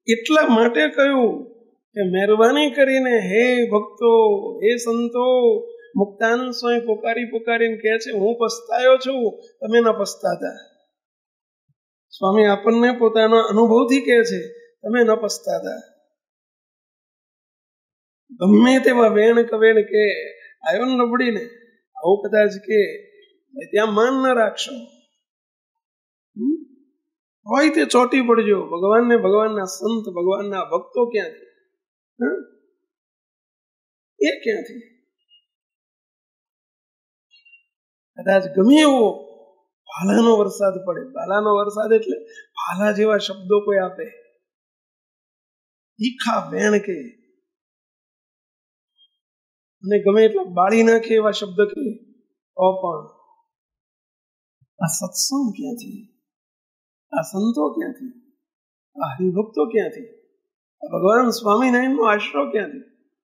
એટલા માટે કહ્યું કે મહેરબાની કરીને હે ભક્તો, હે સંતો, મુક્તાનંદ સ્વામી પોકારી પોકારીને કહે છે હું પસ્તાયો છું, તમે ન પસ્તાતા. સ્વામી આપણને પોતાના અનુભવથી કહે છે તમે ન પસ્તાતા. ગમે તેવા વેણ કવેણ કે આવ્યો ને નબળીને આવું કદાચ કે ત્યાં માન ન રાખશો, હોય તે ચોટી પડજો. ભગવાનને, ભગવાનના સંત, ભગવાનના ભક્તો ક્યાંથી? એ ક્યાંથી? કદાચ ગમે એવો ભાલાનો વરસાદ પડે, ભાલાનો વરસાદ એટલે ભાલા જેવા શબ્દો કોઈ આપે, તીખા વેણ કે અને ગમે એટલા બાળી નાખે એવા શબ્દ કે, તો પણ આ સત્સંગ ક્યાંથી? આ સંતો ક્યાંથી? આ હરિભક્તો ક્યાંથી? આ ભગવાન સ્વામિનારાયણનો આશરો ક્યાંથી?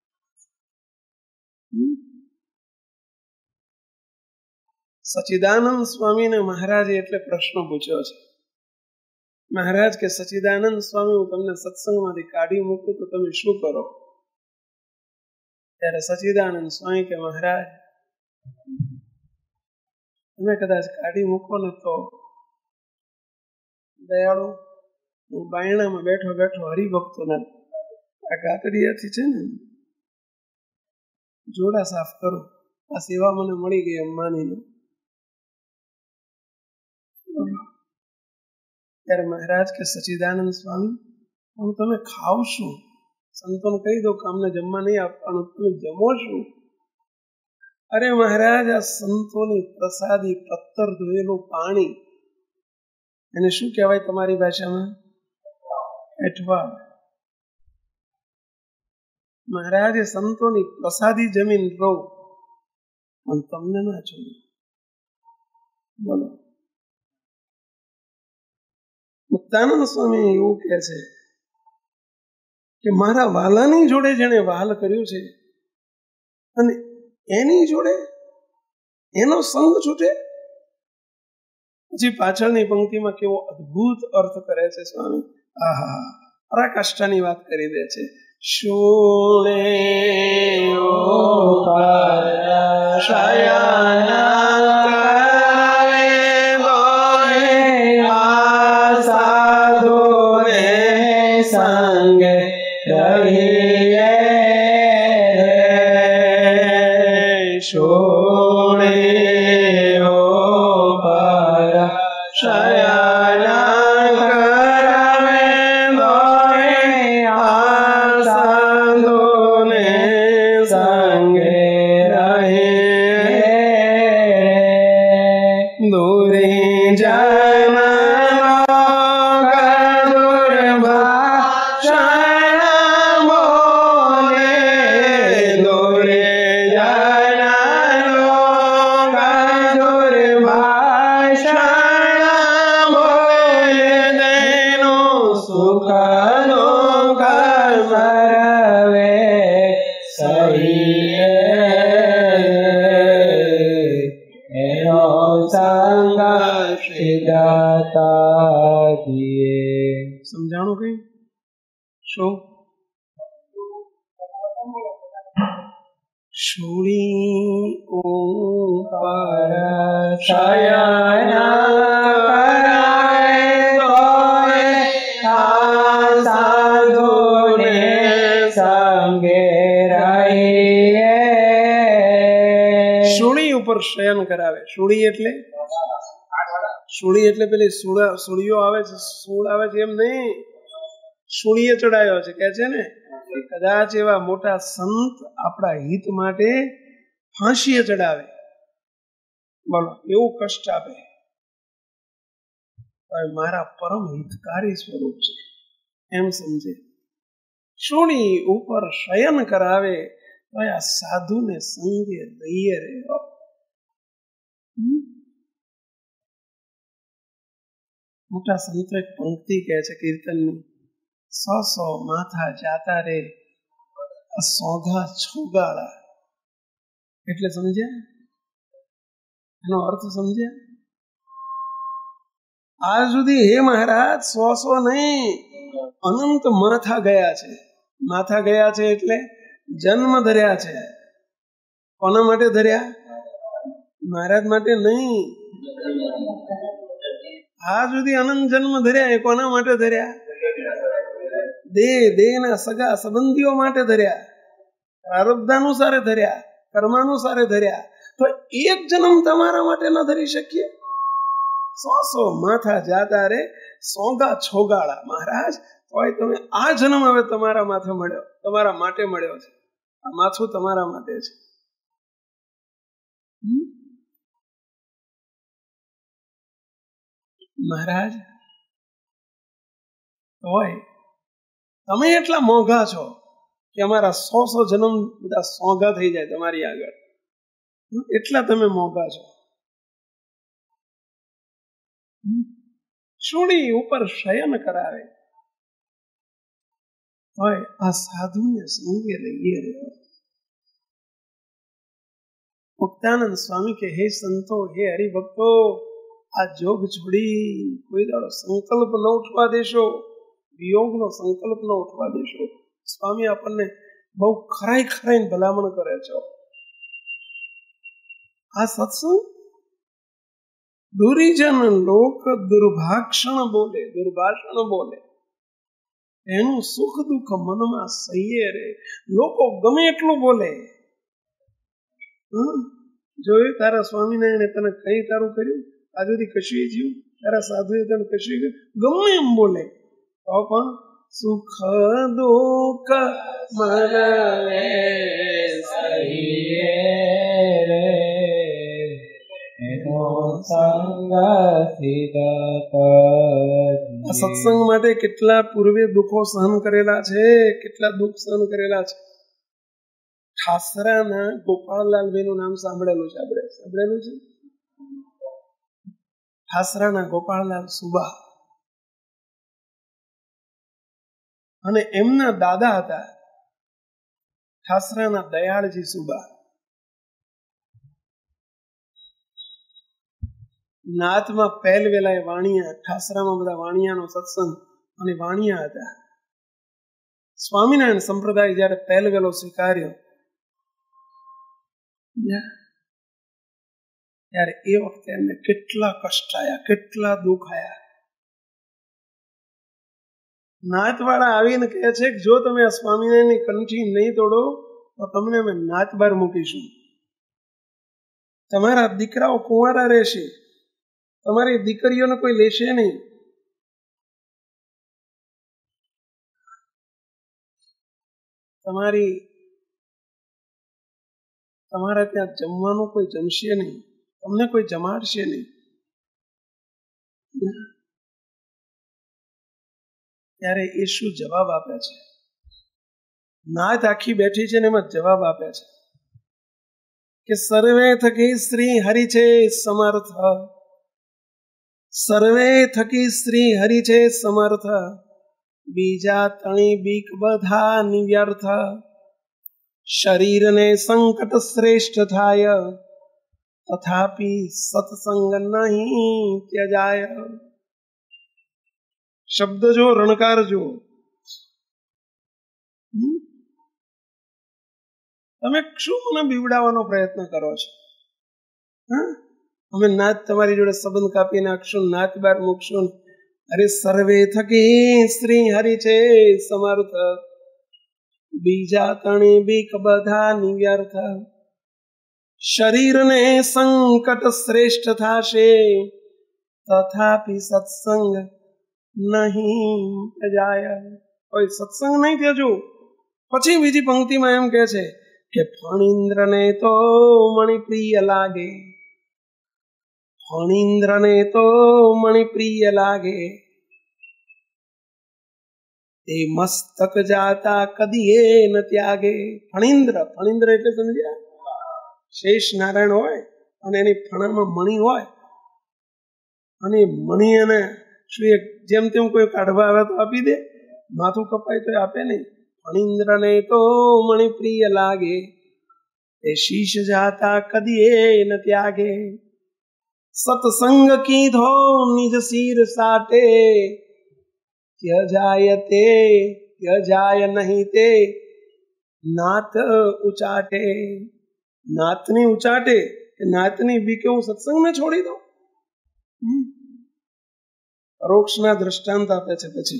સચ્ચિદાનંદ સ્વામીને મહારાજે એટલે પ્રશ્ન પૂછ્યો છે. મહારાજ કે સચ્ચિદાનંદ સ્વામી હું તમને સત્સંગમાંથી કાઢી મૂકું તો તમે શું કરો? ત્યારે સચ્ચિદાનંદ સ્વામી કે મહારાજ તમે કદાચ કાઢી મૂકો ને તો દયાળુ હું બાયણામાં બેઠો બેઠો હરિભક્તોના આ કાકડિયાથી છે ને જોડા સાફ કરું. આ સેવા મને મળી ગઈ અંબાણીની. ત્યારે મહારાજ કે સચ્ચિદાનંદ સ્વામી હું તમે ખાવ શું? સંતોને કહી દો કે અમને જમવા નહીં આપવાનું, તમે જમો શું? અરે મહારાજ આ સંતોની પ્રસાદી પત્તર ધોયેલું પાણી, એને શું કહેવાય તમારી ભાષામાં? એઠવાડ. મહારાજે સંતોની પ્રસાદી જમીન રહું પણ તમને ના છોડ્યું. બોલો. મુક્તાનંદ સ્વામી એવું કહે છે કે મારા વાલાની જોડે જેને વાલ કર્યું છે અને એની જોડે એનો સંગ છૂટે. પછી પાછળની પંક્તિમાં કેવો અદ્ભુત અર્થ કરે છે સ્વામી. આહા, પરાકાષ્ઠાની વાત કરી દે છે. શોણે સંગે રહીએ શોણે ઓ પર શયના કરાવે દોરે આ સાધુને સંગે રહીએ દોરી જના સમજાણું કઈ? શું? શૂળી ઉપર શયના કરાવે આ સાધુને સંગે રહીએ. શૂળી ઉપર શયન કરાવે. શૂળી એટલે સુળી એટલે પેલી સુળા સુળીઓ આવે છે, સૂળ આવે છે એમ નહીં, સુળીએ ચડાયો છે કે છે ને. કદાચ એવા મોટા સંત આપણા હિત માટે ફાંસીએ ચડાવે, બોલો એવું કષ્ટ આપે, મારા પરમ હિતકારી સ્વરૂપ છે એમ સમજે. સુણી ઉપર શયન કરાવે તો આ સાધુને સંગે રહીએ રે. મોટા સંતો એક પંક્તિ કહે છે કીર્તનની, સો સો માથા જાતા રે સોઘા છોગાળા. એટલે સમજ્યા? એનો અર્થ સમજ્યા? આજ સુધી હે મહારાજ સો સો નહીં અનંત માથા ગયા છે. માથા ગયા છે એટલે જન્મ ધર્યા છે. કોના માટે ધર્યા? મહારાજ માટે નહીં. આ સુધી અનંત જન્મ ધર્યા એ કોના માટે ધર્યા? દેહ દેહના સગા સંબંધીઓ માટે ધર્યા, પ્રારબ્ધાનુસારે ધર્યા, કર્માનુસારે ધર્યા. તો એક જન્મ તમારા માટે ન ધરી શકીએ? સો સો માથા જાતા રે સોગા છોગાળા મહારાજ, તોય તમે આ જન્મ હવે તમારા માથે મળ્યો, તમારા માટે મળ્યો છે. આ માથું તમારા માટે છે. મહારાજ તોય તમે એટલા મોંઘા છો કે અમારા સો સો જન્મ બધા સોંગા થઈ જાય તમારી આગળ. એટલા તમે મોંઘા છો. શૂળી ઉપર શયન કરાવે હોય આ સાધુને સંગે રહીએ રહ્યો. મુક્તાનંદ સ્વામી કે હે સંતો, હે હરિભક્તો, આ જોગ છોડી કોઈ દાડો સંકલ્પ ન ઉઠવા દેશો, વિયોગનો સંકલ્પ ન ઉઠવા દેશો. સ્વામી આપણને બહુ ખરાઈ ખરાઈને ભલામણ કરે છે. આ સત્સંગ દુરીજન લોક દુર્ભાષણ બોલે, દુર્ભાષણ બોલે, એનું સુખ દુઃખ મનમાં સહીએ રે. લોકો ગમે એટલું બોલે. જોયું તારા સ્વામિનારાયણે તને કઈ તારું કર્યું? આ સુધી કશું જીવ તારા સાધુએ તને કશું ગમે એમ બોલે તો પણ સુખ દુઃખ મને સહીએ રે. સત્સંગ માટે કેટલા પૂર્વે દુઃખો સહન કરેલા છે, કેટલા દુઃખ સહન કરેલા છે. ઠાસરાના ગોપાળલાલ ભાઈ નું નામ સાંભળેલું છે આપણે? સાંભળેલું છે? ઠાસરાના ગોપાળલાલ સુબા અને એમના દાદા હતા ઠાસરાના દયાળજી સુબા. નાતમાં પહેલ વેલા વાણિયા, ઠાસરામાં બધા વાણિયાનો સત્સંગ અને વાણિયા હતા. સ્વામિનારાયણ સંપ્રદાય જયારે પહેલ વેલો સ્વીકાર્યો ત્યારે એ વખતે એમને કેટલા કષ્ટ આયા, કેટલા દુઃખ આયા. નાતવાળા આવીને કહે છે કે જો તમે આ સ્વામિનારાયણની કંઠી નહીં તોડો તો તમને અમે નાત બાર મૂકીશું. તમારા દીકરાઓ કુંવારા રહેશે, તમારી દીકરીઓને કોઈ લેશે નહીં. તમારી તમારા ત્યાં જમવાનું કોઈ જમશે નહીં, તમને કોઈ જમાડશે નહીં. ત્યારે એ શું જવાબ આપે છે? નાત આખી બેઠી છે ને એમાં જવાબ આપે છે કે સર્વે થકી શ્રી હરિ છે સમર્થ, સર્વે થકી શ્રી હરિ છે સમર્થ, બીજા તણી બીક બધા નિવ્યર્થ, શરીરને સંકટ શ્રેષ્ઠ થાય, તથાપી સત્સંગ નહીં ત્યજાય. શબ્દ જો, રણકાર જો. તમે શું મને બીવડાવવાનો પ્રયત્ન કરો છો? હા, અમે નાત તમારી જોડે સંબંધ કાપી નાખશું, નાત બાર મૂકશું. અરે સર્વે થકી શ્રી હરિ છે સમર્થ, બીજા તણી બીક બધા નિવ્યર્થ, શરીરને સંકટ શ્રેષ્ઠ થાશે, તથાપી સત્સંગ નહીં ત્યજાય. કોઈ સત્સંગ નહીં ત્યજો. પછી બીજી પંક્તિમાં એમ કે છે કે ફણીન્દ્રને તો મણિપ્રિય લાગે, ફણીન્દ્રને તો મણિપ્રિય લાગે, એ મસ્તક જાતા કદી એ ન ત્યાગે. ફણીન્દ્ર, ફણીન્દ્ર એટલે સમજ્યા? શેષ નારાયણ હોય અને એની ફણામાં મણી હોય અને મણી એને શું જેમ તેમ કોઈ કાઢવા આવે તો આપી દે, માથું કપાય તો આપે નહીં. ફણીન્દ્રને તો મણિપ્રિય લાગે, એ શીશ જાતા કદી એ ન ત્યાગે. સત્સંગ કીધો નિજ શિર સાટે, ત્યજાયતે ત્યજાય નહીં તે નાત ઉચાટે. નાતની ઉચાટે કે નાતની બીકે હું સત્સંગને છોડી દઉં. પરોક્ષના દ્રષ્ટાંત આપે છે પછી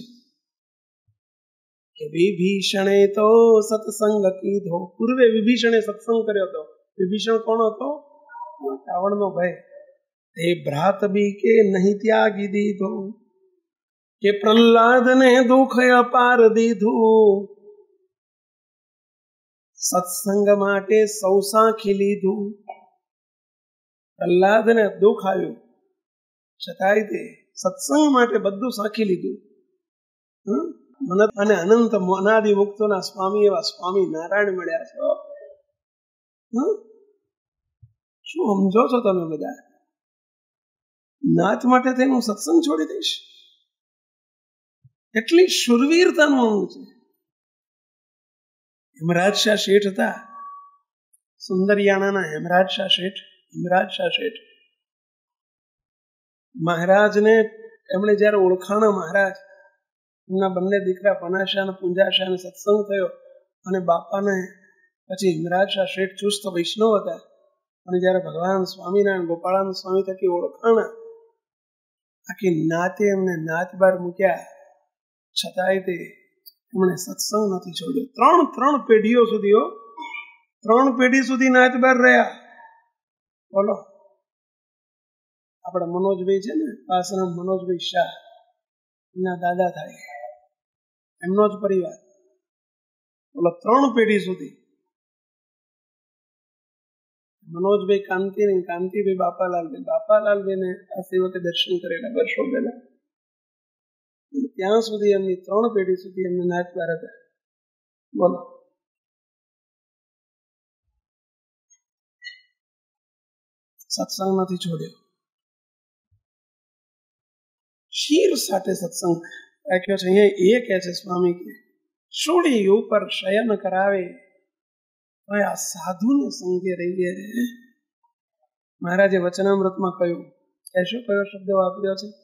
કે વિભીષણે તો સત્સંગ કીધો. પૂર્વે વિભીષણે સત્સંગ કર્યો હતો. વિભીષણ કોણ હતો? રાવણનો ભાઈ. તે ભ્રાત બી કે નહીં ત્યાગી દીધો કે પ્રહલાદને દુઃખ અપાર દીધું. સત્સંગ માટે સૌ સાખી લીધું. પ્રહલાદને દુઃખ આવ્યું છતાંય તે સત્સંગ માટે બધું સાખી લીધું. અને અનંત અનાદિ મુક્તોના સ્વામી એવા સ્વામી નારાયણ મળ્યા છો. શું સમજો છો તમે બધા? નાત માટે તેનું સત્સંગ છોડી દઈશ? એટલી શુરવીરતાનું અંગ છે. હેમરાજ શાહ શેઠ હતા, સુંદરિયાણાના હેમરાજ શાહ શેઠ. હિમરાજ શાહ શેઠ મહારાજને એમણે જયારે ઓળખાણા મહારાજ, એમના બંને દીકરા પનાશા અને પૂંજાશા ને સત્સંગ થયો અને બાપાને પછી હિમરાજ શાહ શેઠ ચુસ્ત વૈષ્ણવ હતા. અને જયારે ભગવાન સ્વામિનારાયણ ગોપાળાનંદ સ્વામી થકી ઓળખાણા, આખી નાતે એમને નાત બાર મૂક્યા છતાંય તે એમણે સત્સંગ નથી છોડ્યો. ત્રણ ત્રણ પેઢીઓ સુધી ત્રણ પેઢી સુધી નાત બાર રહ્યા. બોલો, આપણા મનોજભાઈ છે ને, પાસરામ મનોજભાઈ શાહ, એમના દાદા થાય, એમનો જ પરિવાર. બોલો, ત્રણ પેઢી સુધી મનોજભાઈ કાંતિ ને કાંતિભાઈ બાપાલાલભાઈ, બાપાલાલભાઈ ને આ સેવકે દર્શન કરેલા વર્ષો પહેલા. ત્યાં સુધી એમની ત્રણ પેઢી સુધી એમને નાચ બાર હતા. બોલો, સત્સંગ નથી છોડ્યો. શીર સાથે સત્સંગ રાખ્યો છે. અહીંયા એ કહે છે સ્વામી કે સોડી ઉપર શયન કરાવે તો આ સાધુને સંગે રહીએ રે. મહારાજે વચનામૃતમાં કહ્યું, શું કયો શબ્દ વાપર્યો છે?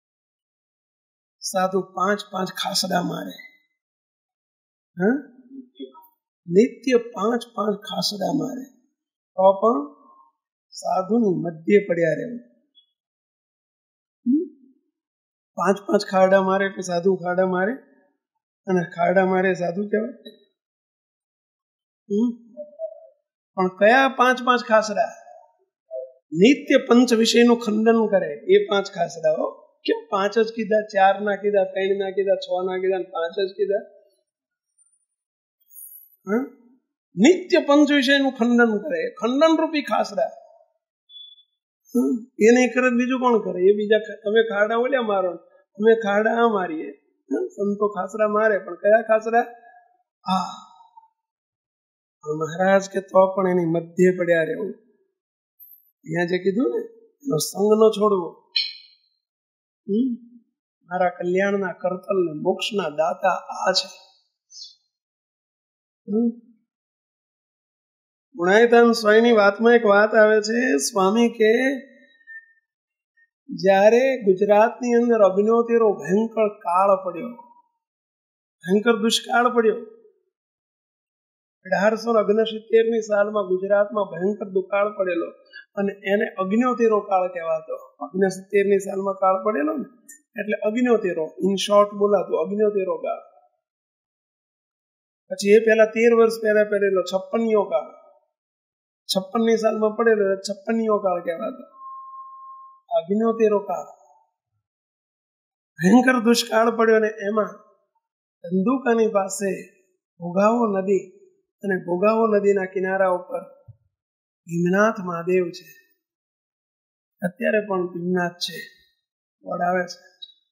સાધુ પાંચ પાંચ ખાસડા મારે. હા, નિત્ય પાંચ પાંચ ખાસડા મારે તો પણ સાધુની મધ્ય પડ્યા રહેવું. પાંચ પાંચ ખારડા મારે એટલે સાધુ ખારડા મારે, અને ખારડા મારે સાધુ કહેવાય. પણ કયા પાંચ પાંચ ખાસડા? નિત્ય પંચ વિષયનું ખંડન કરે એ પાંચ ખાસડાઓ. કેમ પાંચ જ કીધા? ચાર ના કીધા, ત્રણ ના કીધા, છ ના કીધા, પાંચ જ કીધા? નિત્ય પંચ વિષયનું ખંડન કરે, ખંડન રૂપી ખાસડા. એ નહીં કરે બીજું કોણ કરે? એ બીજા તમે ખારડા ઓલ્યા મારો, અમે ખારડા આ મારીએ. સંતો ખાસડા મારે, પણ કયા ખાસડા? હા, મહારાજ કે તો પણ એની મધ્ય પડ્યા રહેવું. અહીંયા જે કીધું ને, એનો સંગ ન છોડવો. હમ મારા કલ્યાણના કરતલ ને મોક્ષના દાતા આ છે. ગુણાયતાન સ્વામીની વાતમાં એક વાત આવે છે. સ્વામી કે જ્યારે ગુજરાતની અંદર અગ્નિહોત્રીનો ભયંકર કાળ પડ્યો, ભયંકર દુષ્કાળ પડ્યો, અઢારસો ઓગણસિત્તેર ની સાલમાં ગુજરાતમાં ભયંકર દુકાળ પડેલો, અને એને અગ્નિહોત્રીનો કાળ કહેવાતો. ઓગણસિત્તેર ની સાલમાં કાળ પડેલો ને એટલે અગ્નિહોત્રીનો, ઇન શોર્ટ બોલાતો અગ્નિહોત્રીનો કાળ. પછી એ પહેલા તેર વર્ષ પહેલા પડેલો છપ્પનીયો કાળ, છપ્પન ની સાલમાં પડેલો છપ્પનીયો કાળ કહેવાતો. અગ્નિહોત્રીનો કાળ ભયંકર દુષ્કાળ પડ્યો, ને એમાં ધંધુકાની પાસે ભોગાવો નદી, અને ભોગાવો નદીના કિનારા ઉપર ભીમનાથ મહાદેવ છે. અત્યારે પણ ભીમનાથ છે, વડાવે છે.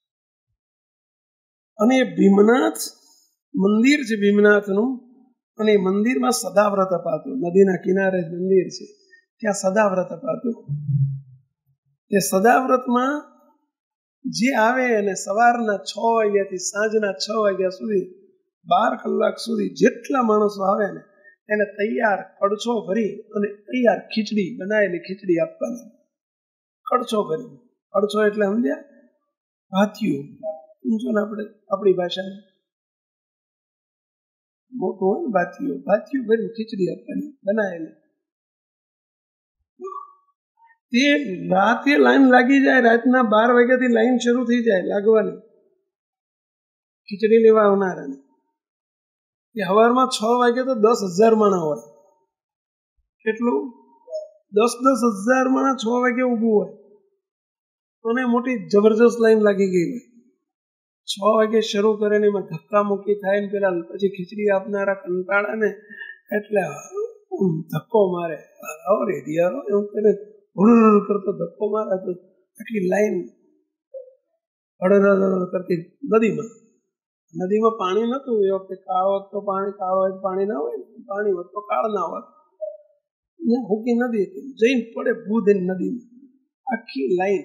અને એ ભીમનાથ મંદિર છે ભીમનાથનું, અને એ મંદિરમાં સદાવ્રત અપાતું. નદીના કિનારે જ મંદિર છે, ત્યાં સદાવ્રત અપાતું. તે સદાવ્રતમાં જે આવે એને સવારના છ વાગ્યાથી સાંજના છ વાગ્યા સુધી બાર કલાક સુધી જેટલા માણસો આવે ને એને તૈયાર કડછો ભરી અને તૈયાર ખીચડી, બનાવેલી ખીચડી આપવાની. કડછો ભરી, કડછો એટલે સમજ્યા? ભાથિયું. સમજો ને આપણે આપણી ભાષામાં મોટું હોય ને ભાથીઓ ભાથીઓ ભરી ખીચડી આપવાની બનાવેલી, તે રાતે લાઈન લાગી જાય, રાતના બાર વાગ્યાથી લાઈન શરૂ થઈ જાય લાગવાની ખીચડી લેવા આવનારાની. એ સવારમાં છ વાગે તો દસ હજાર માણા હોય. કેટલું? દસ દસ હજાર માણા છ વાગે ઊભું હોય અને મોટી જબરજસ્ત લાઈન લાગી ગઈ હોય. છ વાગે શરૂ કરે ને એમાં ધક્કા મૂકી થાય ને પેલા પછી ખીચડી આપનારા કંટાળા ને એટલે ધક્કો મારે, આવો રેડી આવો એવું કરે હુડ કરતો ધક્કો મારે તો આટલી લાઈન હળર કરતી નદીમાં. નદીમાં પાણી નતું એ વખતે, કાળો તો પાણી કાળો હોય પાણી ના હોય ને, પાણી હોત તો કાળ ના હોત. અહીંયા હુકી નદી હતી, જઈને પડે ભૂધ નદીમાં આખી લાઈન.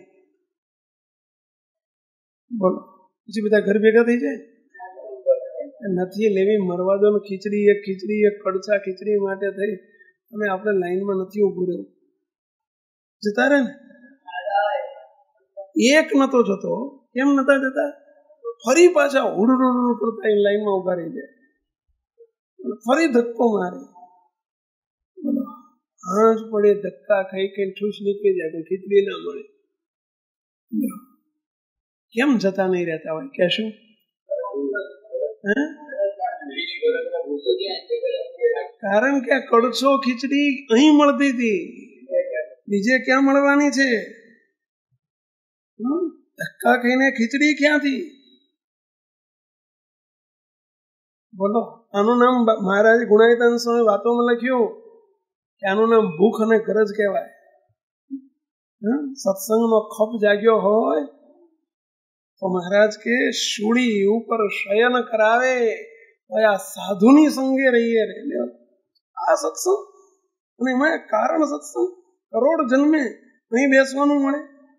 બોલો પછી બધા ઘર ભેગા થઈ જાય, નથી લેવી મરવા દો ને ખીચડી એક ખીચડી એક કડછા ખીચડી માટે થઈ અને આપણે લાઈનમાં નથી ઉભું રહેવું. જતા રહે ને એક નતો જતો, કેમ નતા જતા? ફરી પાછા હુડુડુડ કરતા એ લાઈનમાં ઉભા રહી જાય, ફરી ધક્કો મારે. બોલો હાજ પડે ધક્કા ખાઈ ખાઈ ઠૂસ નીકળી જાય પણ ખીચડી ના મળે. કેમ જતા નહીં રહેતા હોય કેશું? કારણ કે કડછો ખીચડી અહીં મળતી હતી, બીજે ક્યાં મળવાની છે? ધક્કા ખાઈને ખીચડી ક્યાંથી? બોલો આનું નામ મહારાજ ગુણાયતન સ્વામી વાતોમાં લખ્યું કે આનું નામ ભૂખ અને ગરજ કહેવાય. સત્સંગનો ખપ જાગ્યો હોય તો મહારાજ કે શૂળી ઉપર શયન કરાવે આ સાધુની સંગે રહીએ રે. આ સત્સંગ અને એમાં કારણ સત્સંગ, કરોડ જન્મે અહીં બેસવાનું મળે.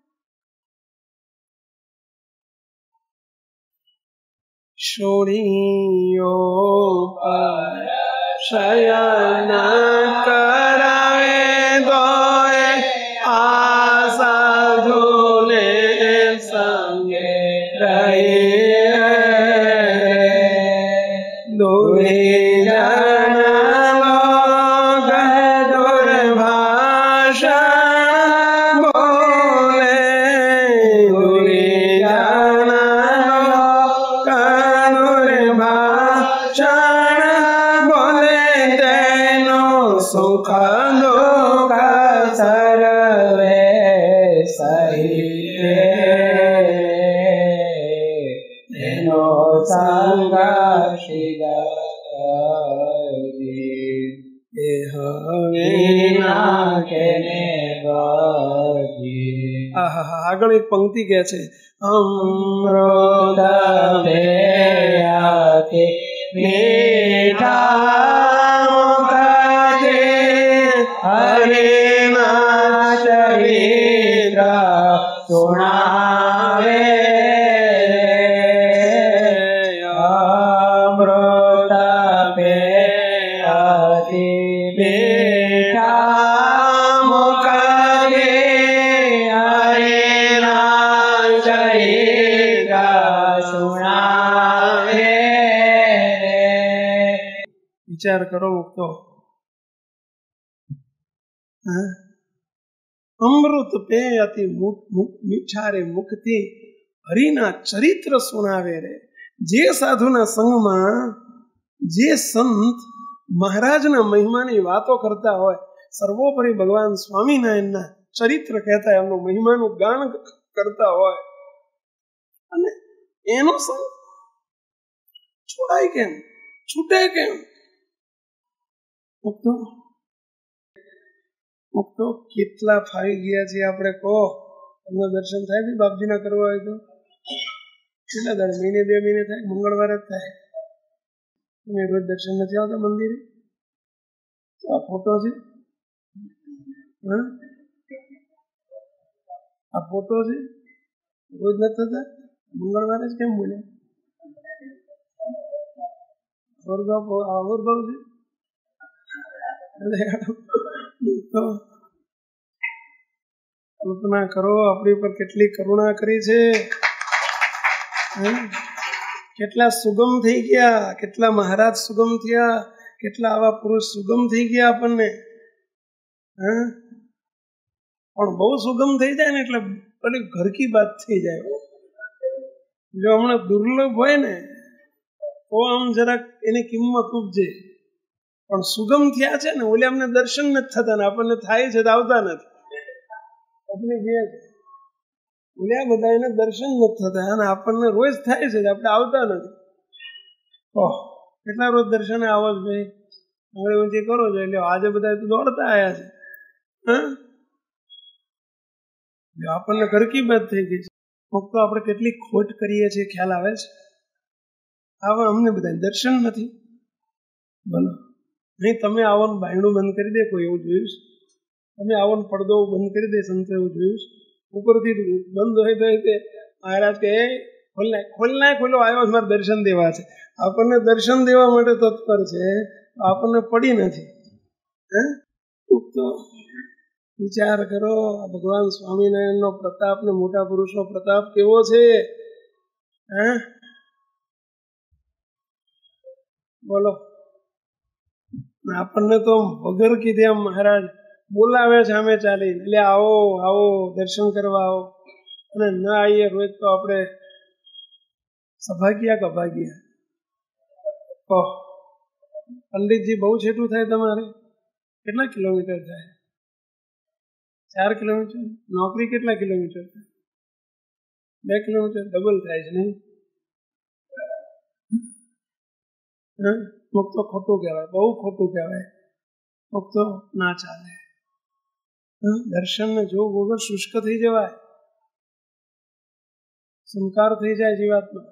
શોળીઓ પર શયન કરાવે દોય આ સાધુને સંગે રહીએ દુરી જન લોગ દુર્ભાષણ બોલે, દુરી જન લોગ દુર્ભાષણ બોલે તેનો સુખ દુઃખ સર્વે સહી એનો સંગ આગળ એક પંક્તિ કે છે અમૃત મીઠા મુખે હરિના ચરિત્ર સુણાવે, અમૃત પેયતિ મીઠા મુખે હરિના ચરિત્ર સુણાવે. વિચાર કરો મુક્તો, અમૃત પેયતિ મીઠા રે મુખથી હરિના ચરિત્ર સુણાવે રે. જે સાધુના સંગમાં જે સંત મહારાજના મહિમાની વાતો કરતા હોય, સર્વોપરી ભગવાન સ્વામિનારાયણના ચરિત્ર કહેતા હોય, એમનું મહિમાનું ગાન કરતા હોય અને એનો સંગ છોડાય કેમ, છૂટે કેમ? મુક્તો મુક્તો કેટલા ફાવી ગયા છે આપણે. કહો તમને દર્શન થાય છે બાપજીના કરવા હોય તો કેટલા દર મહિને બે મહિને થાય, મંગળવારે જ થાય. તમે રોજ દર્શન નથી આવતા મંદિરે? આ ફોટો છે, હા આ ફોટો છે, રોજ નથી થતા, મંગળવારે જ કેમ બોલ્યા? અવરભાવ અવરભાવ છે. કલ્પના કરો આપણી પર કેટલી કરુણા કરી છે. કેટલા સુગમ થઈ ગયા, કેટલા મહારાજ સુગમ થયા, કેટલા આવા પુરુષ સુગમ થઈ ગયા આપણને. હા, પણ બહુ સુગમ થઈ જાય ને એટલે પેલી ઘર કી બાત થઈ જાય. જો હમણાં દુર્લભ હોય ને તો આમ જરાક એની કિંમત ઉપજે, પણ સુગમ થયા છે ને ઓલે અમને દર્શન નથી થતા ને આપણને થાય છે તો આવતા નથી. આપણે બે ઓલ્યા બધા એને દર્શન નથી થતા અને આપણને રોજ થાય છે આપણે આવતા નથી. ઓહ, કેટલા રોજ દર્શને આવો જ ભાઈ, આંગળી ઊંચી કરો છો એટલે આજે બધા તો દોડતા આવ્યા છે. હા, આપણને ઘરકી બાદ થઈ ગઈ છે. ફક્ત આપણે કેટલી ખોટ કરીએ છીએ ખ્યાલ આવે છે? આવા અમને બધા દર્શન નથી. બોલો, નહીં તમે આવો ને બાયણું બંધ કરી દે કોઈ, એવું જોયું છે? તમે આવો ને પડદો બંધ કરી દે સંત, એવું જોયું છે? ઉપરથી બંધ હોય તો તે મહારાજ કે ખોલ નાખ, ખોલ નાખ, ખોલો આવ્યો મારે દર્શન દેવા છે. આપણને દર્શન દેવા માટે તત્પર છે, આપણને પડી નથી. હે, તો વિચાર કરો, ભગવાન સ્વામિનારાયણનો પ્રતાપ ને મોટા પુરુષનો પ્રતાપ કેવો છે. હે, બોલો, આપણને તો વગર કીધે આમ મહારાજ બોલાવે છે અમે ચાલી, એટલે આવો આવો દર્શન કરવા આવો, અને ન આવીએ રોજ તો આપણે સભાગ્યા કભાગ્યા. ઓહ, પંડિતજી બહુ છેટું થાય તમારે. કેટલા કિલોમીટર થાય? ચાર કિલોમીટર. નોકરી કેટલા કિલોમીટર થાય? બે કિલોમીટર. ડબલ થાય છે નહીં? હા, મુક તો ખોટું કહેવાય, બહુ ખોટું કહેવાય. મુક તો ના ચાલે. દર્શન ને જો વગર શુષ્ક થઈ જવાય, સંકાર થઈ જાય જીવાતમાં.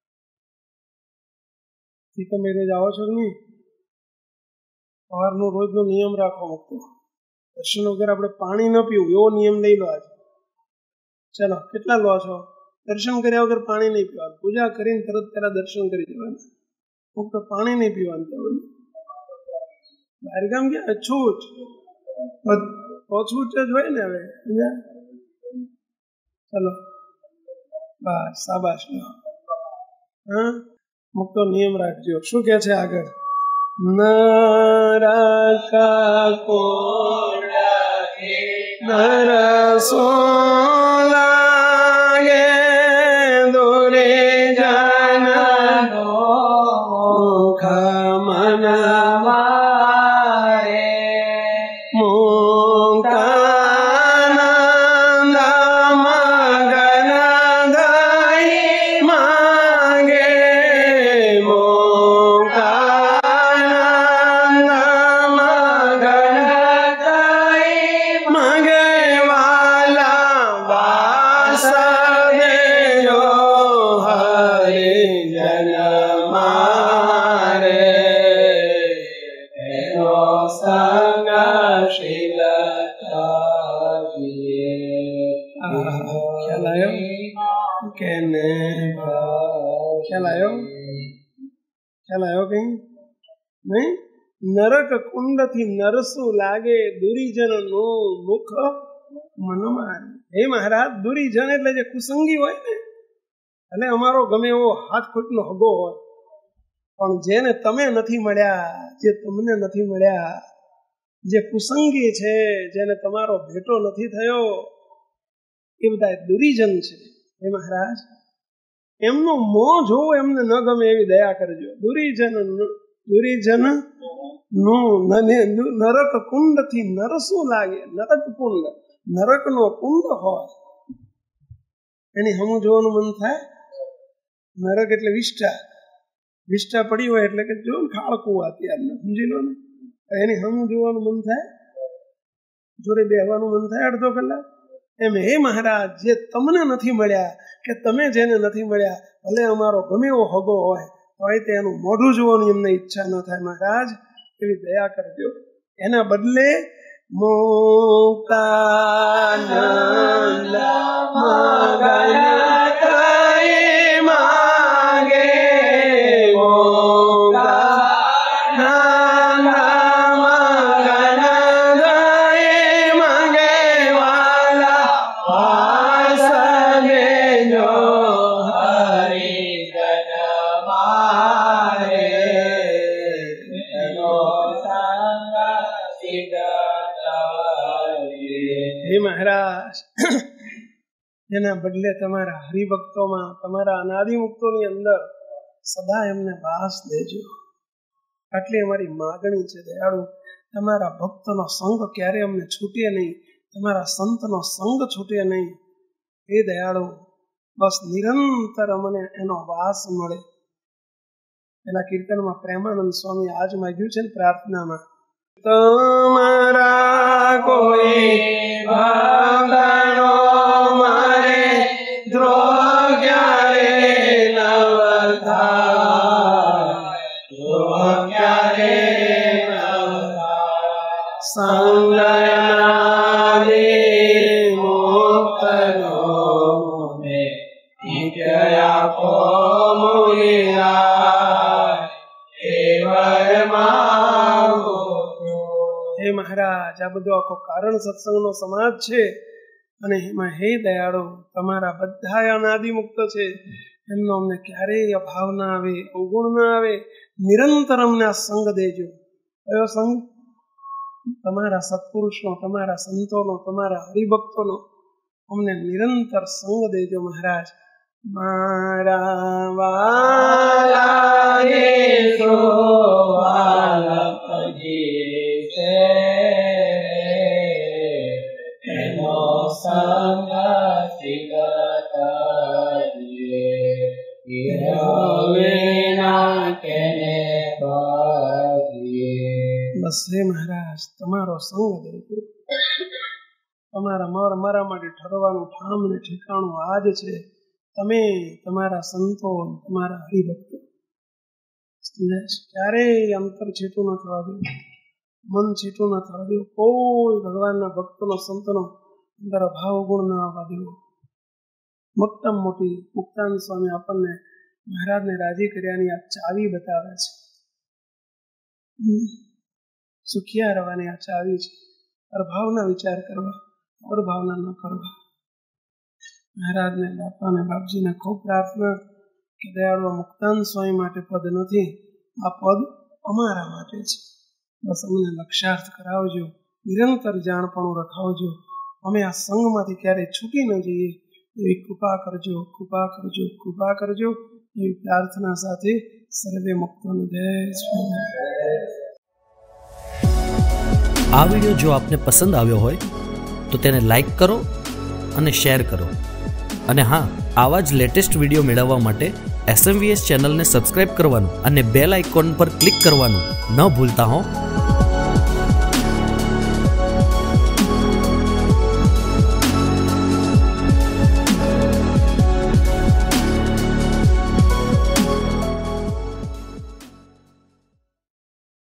તમે રોજ આવો છો કે નહીં? સવારનો રોજનો નિયમ રાખો. મુકતો દર્શન વગર આપણે પાણી ન પીવું એવો નિયમ લઈ લો આજે. ચલો, કેટલા લો છો? દર્શન કર્યા વગર પાણી નહીં પીવાનું. પૂજા કરીને તરત પહેલા દર્શન કરી દેવાનું. મુકતો પાણી નહીં પીવાનું. બહાર ગામ ગયા છૂટ છૂટ જ હોય ને હવે. ચલો બસ, શાબાશ. હા, મુકતો નિયમ રાખજો. શું કે છે આગળ? નરકા કોડા નરસો લાગે દોરે જાનનો મુખ મનવારે મુક્તાનંદ મગન ધઈ માંગે મુક્તાનંદ મગન ધઈ માંગે વાલા વાસદેવો હરે જન મારે એનો સંગ શીલ ખ્યાલ આવ્યો કે ને? ખ્યાલ આવ્યો? ખ્યાલ આવ્યો કઈ નહીં? નરક કુંડ થી નરસું લાગે દુરીજન નું મુખ મનમાં. હે મહારાજ, દુરીજન એટલે જે કુસંગી હોય ને, એટલે અમારો ગમે એવો હાથ ખોટનો હગો હોય, પણ જેને તમે નથી મળ્યા, જે તમને નથી મળ્યા, જે કુસંગી છે, જેને તમારો ભેટો નથી થયો, એ બધા દુરીજન છે. હે મહારાજ, એમનો મોહ જોવો એમને ન ગમે એવી દયા કરજો. દુરીજન દુરીજન નું નરક કુંડ થી નરસું લાગે. નરક કુંડ, નરક નો કુંડ હોય એની હમું જોવાનું મન થાય. નરક એટલે વિષ્ઠા, વિષ્ઠા પડી હોય એટલે કે જો ખાળકું અત્યારને સમજી લો ને, એની હમું જોવાનું મન થાય, જોડે બેહવાનું મન થાય અડધો કલાક. એમ હે મહારાજ, જે તમને નથી મળ્યા કે તમે જેને નથી મળ્યા, ભલે અમારો ગમે એવો હગો હોય તો તેનું મોઢું જોવાની એમને ઈચ્છા ન થાય. મહારાજ, એવી દયા કરજો. એના બદલે મુક્તાનંદ મગન ધઈ માંગે મુક્તાનંદ મગન ધઈ માંગે વાલા વાસદેવો હરિ એના બદલે તમારા હરિભક્તોમાં, તમારા અનાદિમુક્તોની અંદર સદા એમને વાસ દેજો. આટલી અમારી માગણી છે દયાળુ. તમારા ભક્તનો સંગ ક્યારે અમને છૂટે નહીં, તમારા સંતનો સંગ છૂટે નહીં. એ દયાળુ બસ નિરંતર અમને એનો વાસ મળે. એના કીર્તનમાં પ્રેમાનંદ સ્વામી આજ માગ્યું છે ને પ્રાર્થનામાં, તમારા કોઈ ભક્તનો મારે દ્રોહ ક્યારે ન થાય, દ્રોહ ક્યારે ન થાય. સંગનાદે મુક્તનો મુને નિત્ય આપો મુનિરાય હે વરમાગો. હે મહારાજ, આ બધો આખો કારણ સત્સંગનો સમાજ છે અને એમાં હે દયાળુ તમારા બધા અનાદિમુક્ત છે, એમનો અમને ક્યારેય અભાવ ના આવે, અવગુણ ના આવે. નિરંતર અમને આ સંગ દેજો. કયો સંગ? તમારા સત્પુરુષનો, તમારા સંતોનો, તમારા હરિભક્તોનો અમને નિરંતર સંગ દેજો મહારાજ. મારા વાલા સો વાલકજી છે એનો સંગ બસ હે મહારાજ તમારો સંગ દેજો. તમારા મારા મારા માટે ઠરવાનું ઠામ ને ઠેકાણું આજ છે. તમે, તમારા સંતો, તમારા હરિભક્તો ક્યારેય અંતર છેટું ન થવા દો, મન છેટું ન થવા દો. કોઈ ભગવાનના ભક્તનો, સંતનો અંદર અભાવ ગુણ ના આવવા દેવો. મોટામાં મોટી મુક્તાનંદ સ્વામી આપણને મહારાજને રાજી કર્યાની આ ચાવી બતાવે છે. સુખિયા રહેવાની આ ચાવી છે. અરભાવના વિચાર કરવા, અરભાવના ન કરવા. મહારાજને, બાપાને, બાપજીને ખૂબ પ્રાર્થના કે દયાળુ મુક્તાનંદ સ્વામી માટે પદ નથી, આ પદ અમારા માટે છે. બસ અમને લક્ષ્યાર્થ કરાવજો, નિરંતર જાણપણું રખાવજો. અમે આ સંઘમાંથી ક્યારેય છૂટી ન જઈએ એવી કૃપા કરજો, કૃપા કરજો, કૃપા કરજો. એવી પ્રાર્થના સાથે સર્વે મુક્તોને જય સ્વામિનારાયણ. આ વિડીયો જો આપને પસંદ આવ્યો હોય તો તેને લાઈક કરો અને શેર કરો. અને હા, આવા જ લેટેસ્ટ વિડીયો મેળવવા માટે એસ એમ વી એસ ચેનલને સબસ્ક્રાઇબ કરવાનું અને બેલ આઇકોન પર ક્લિક કરવાનું ન ભૂલતા હો.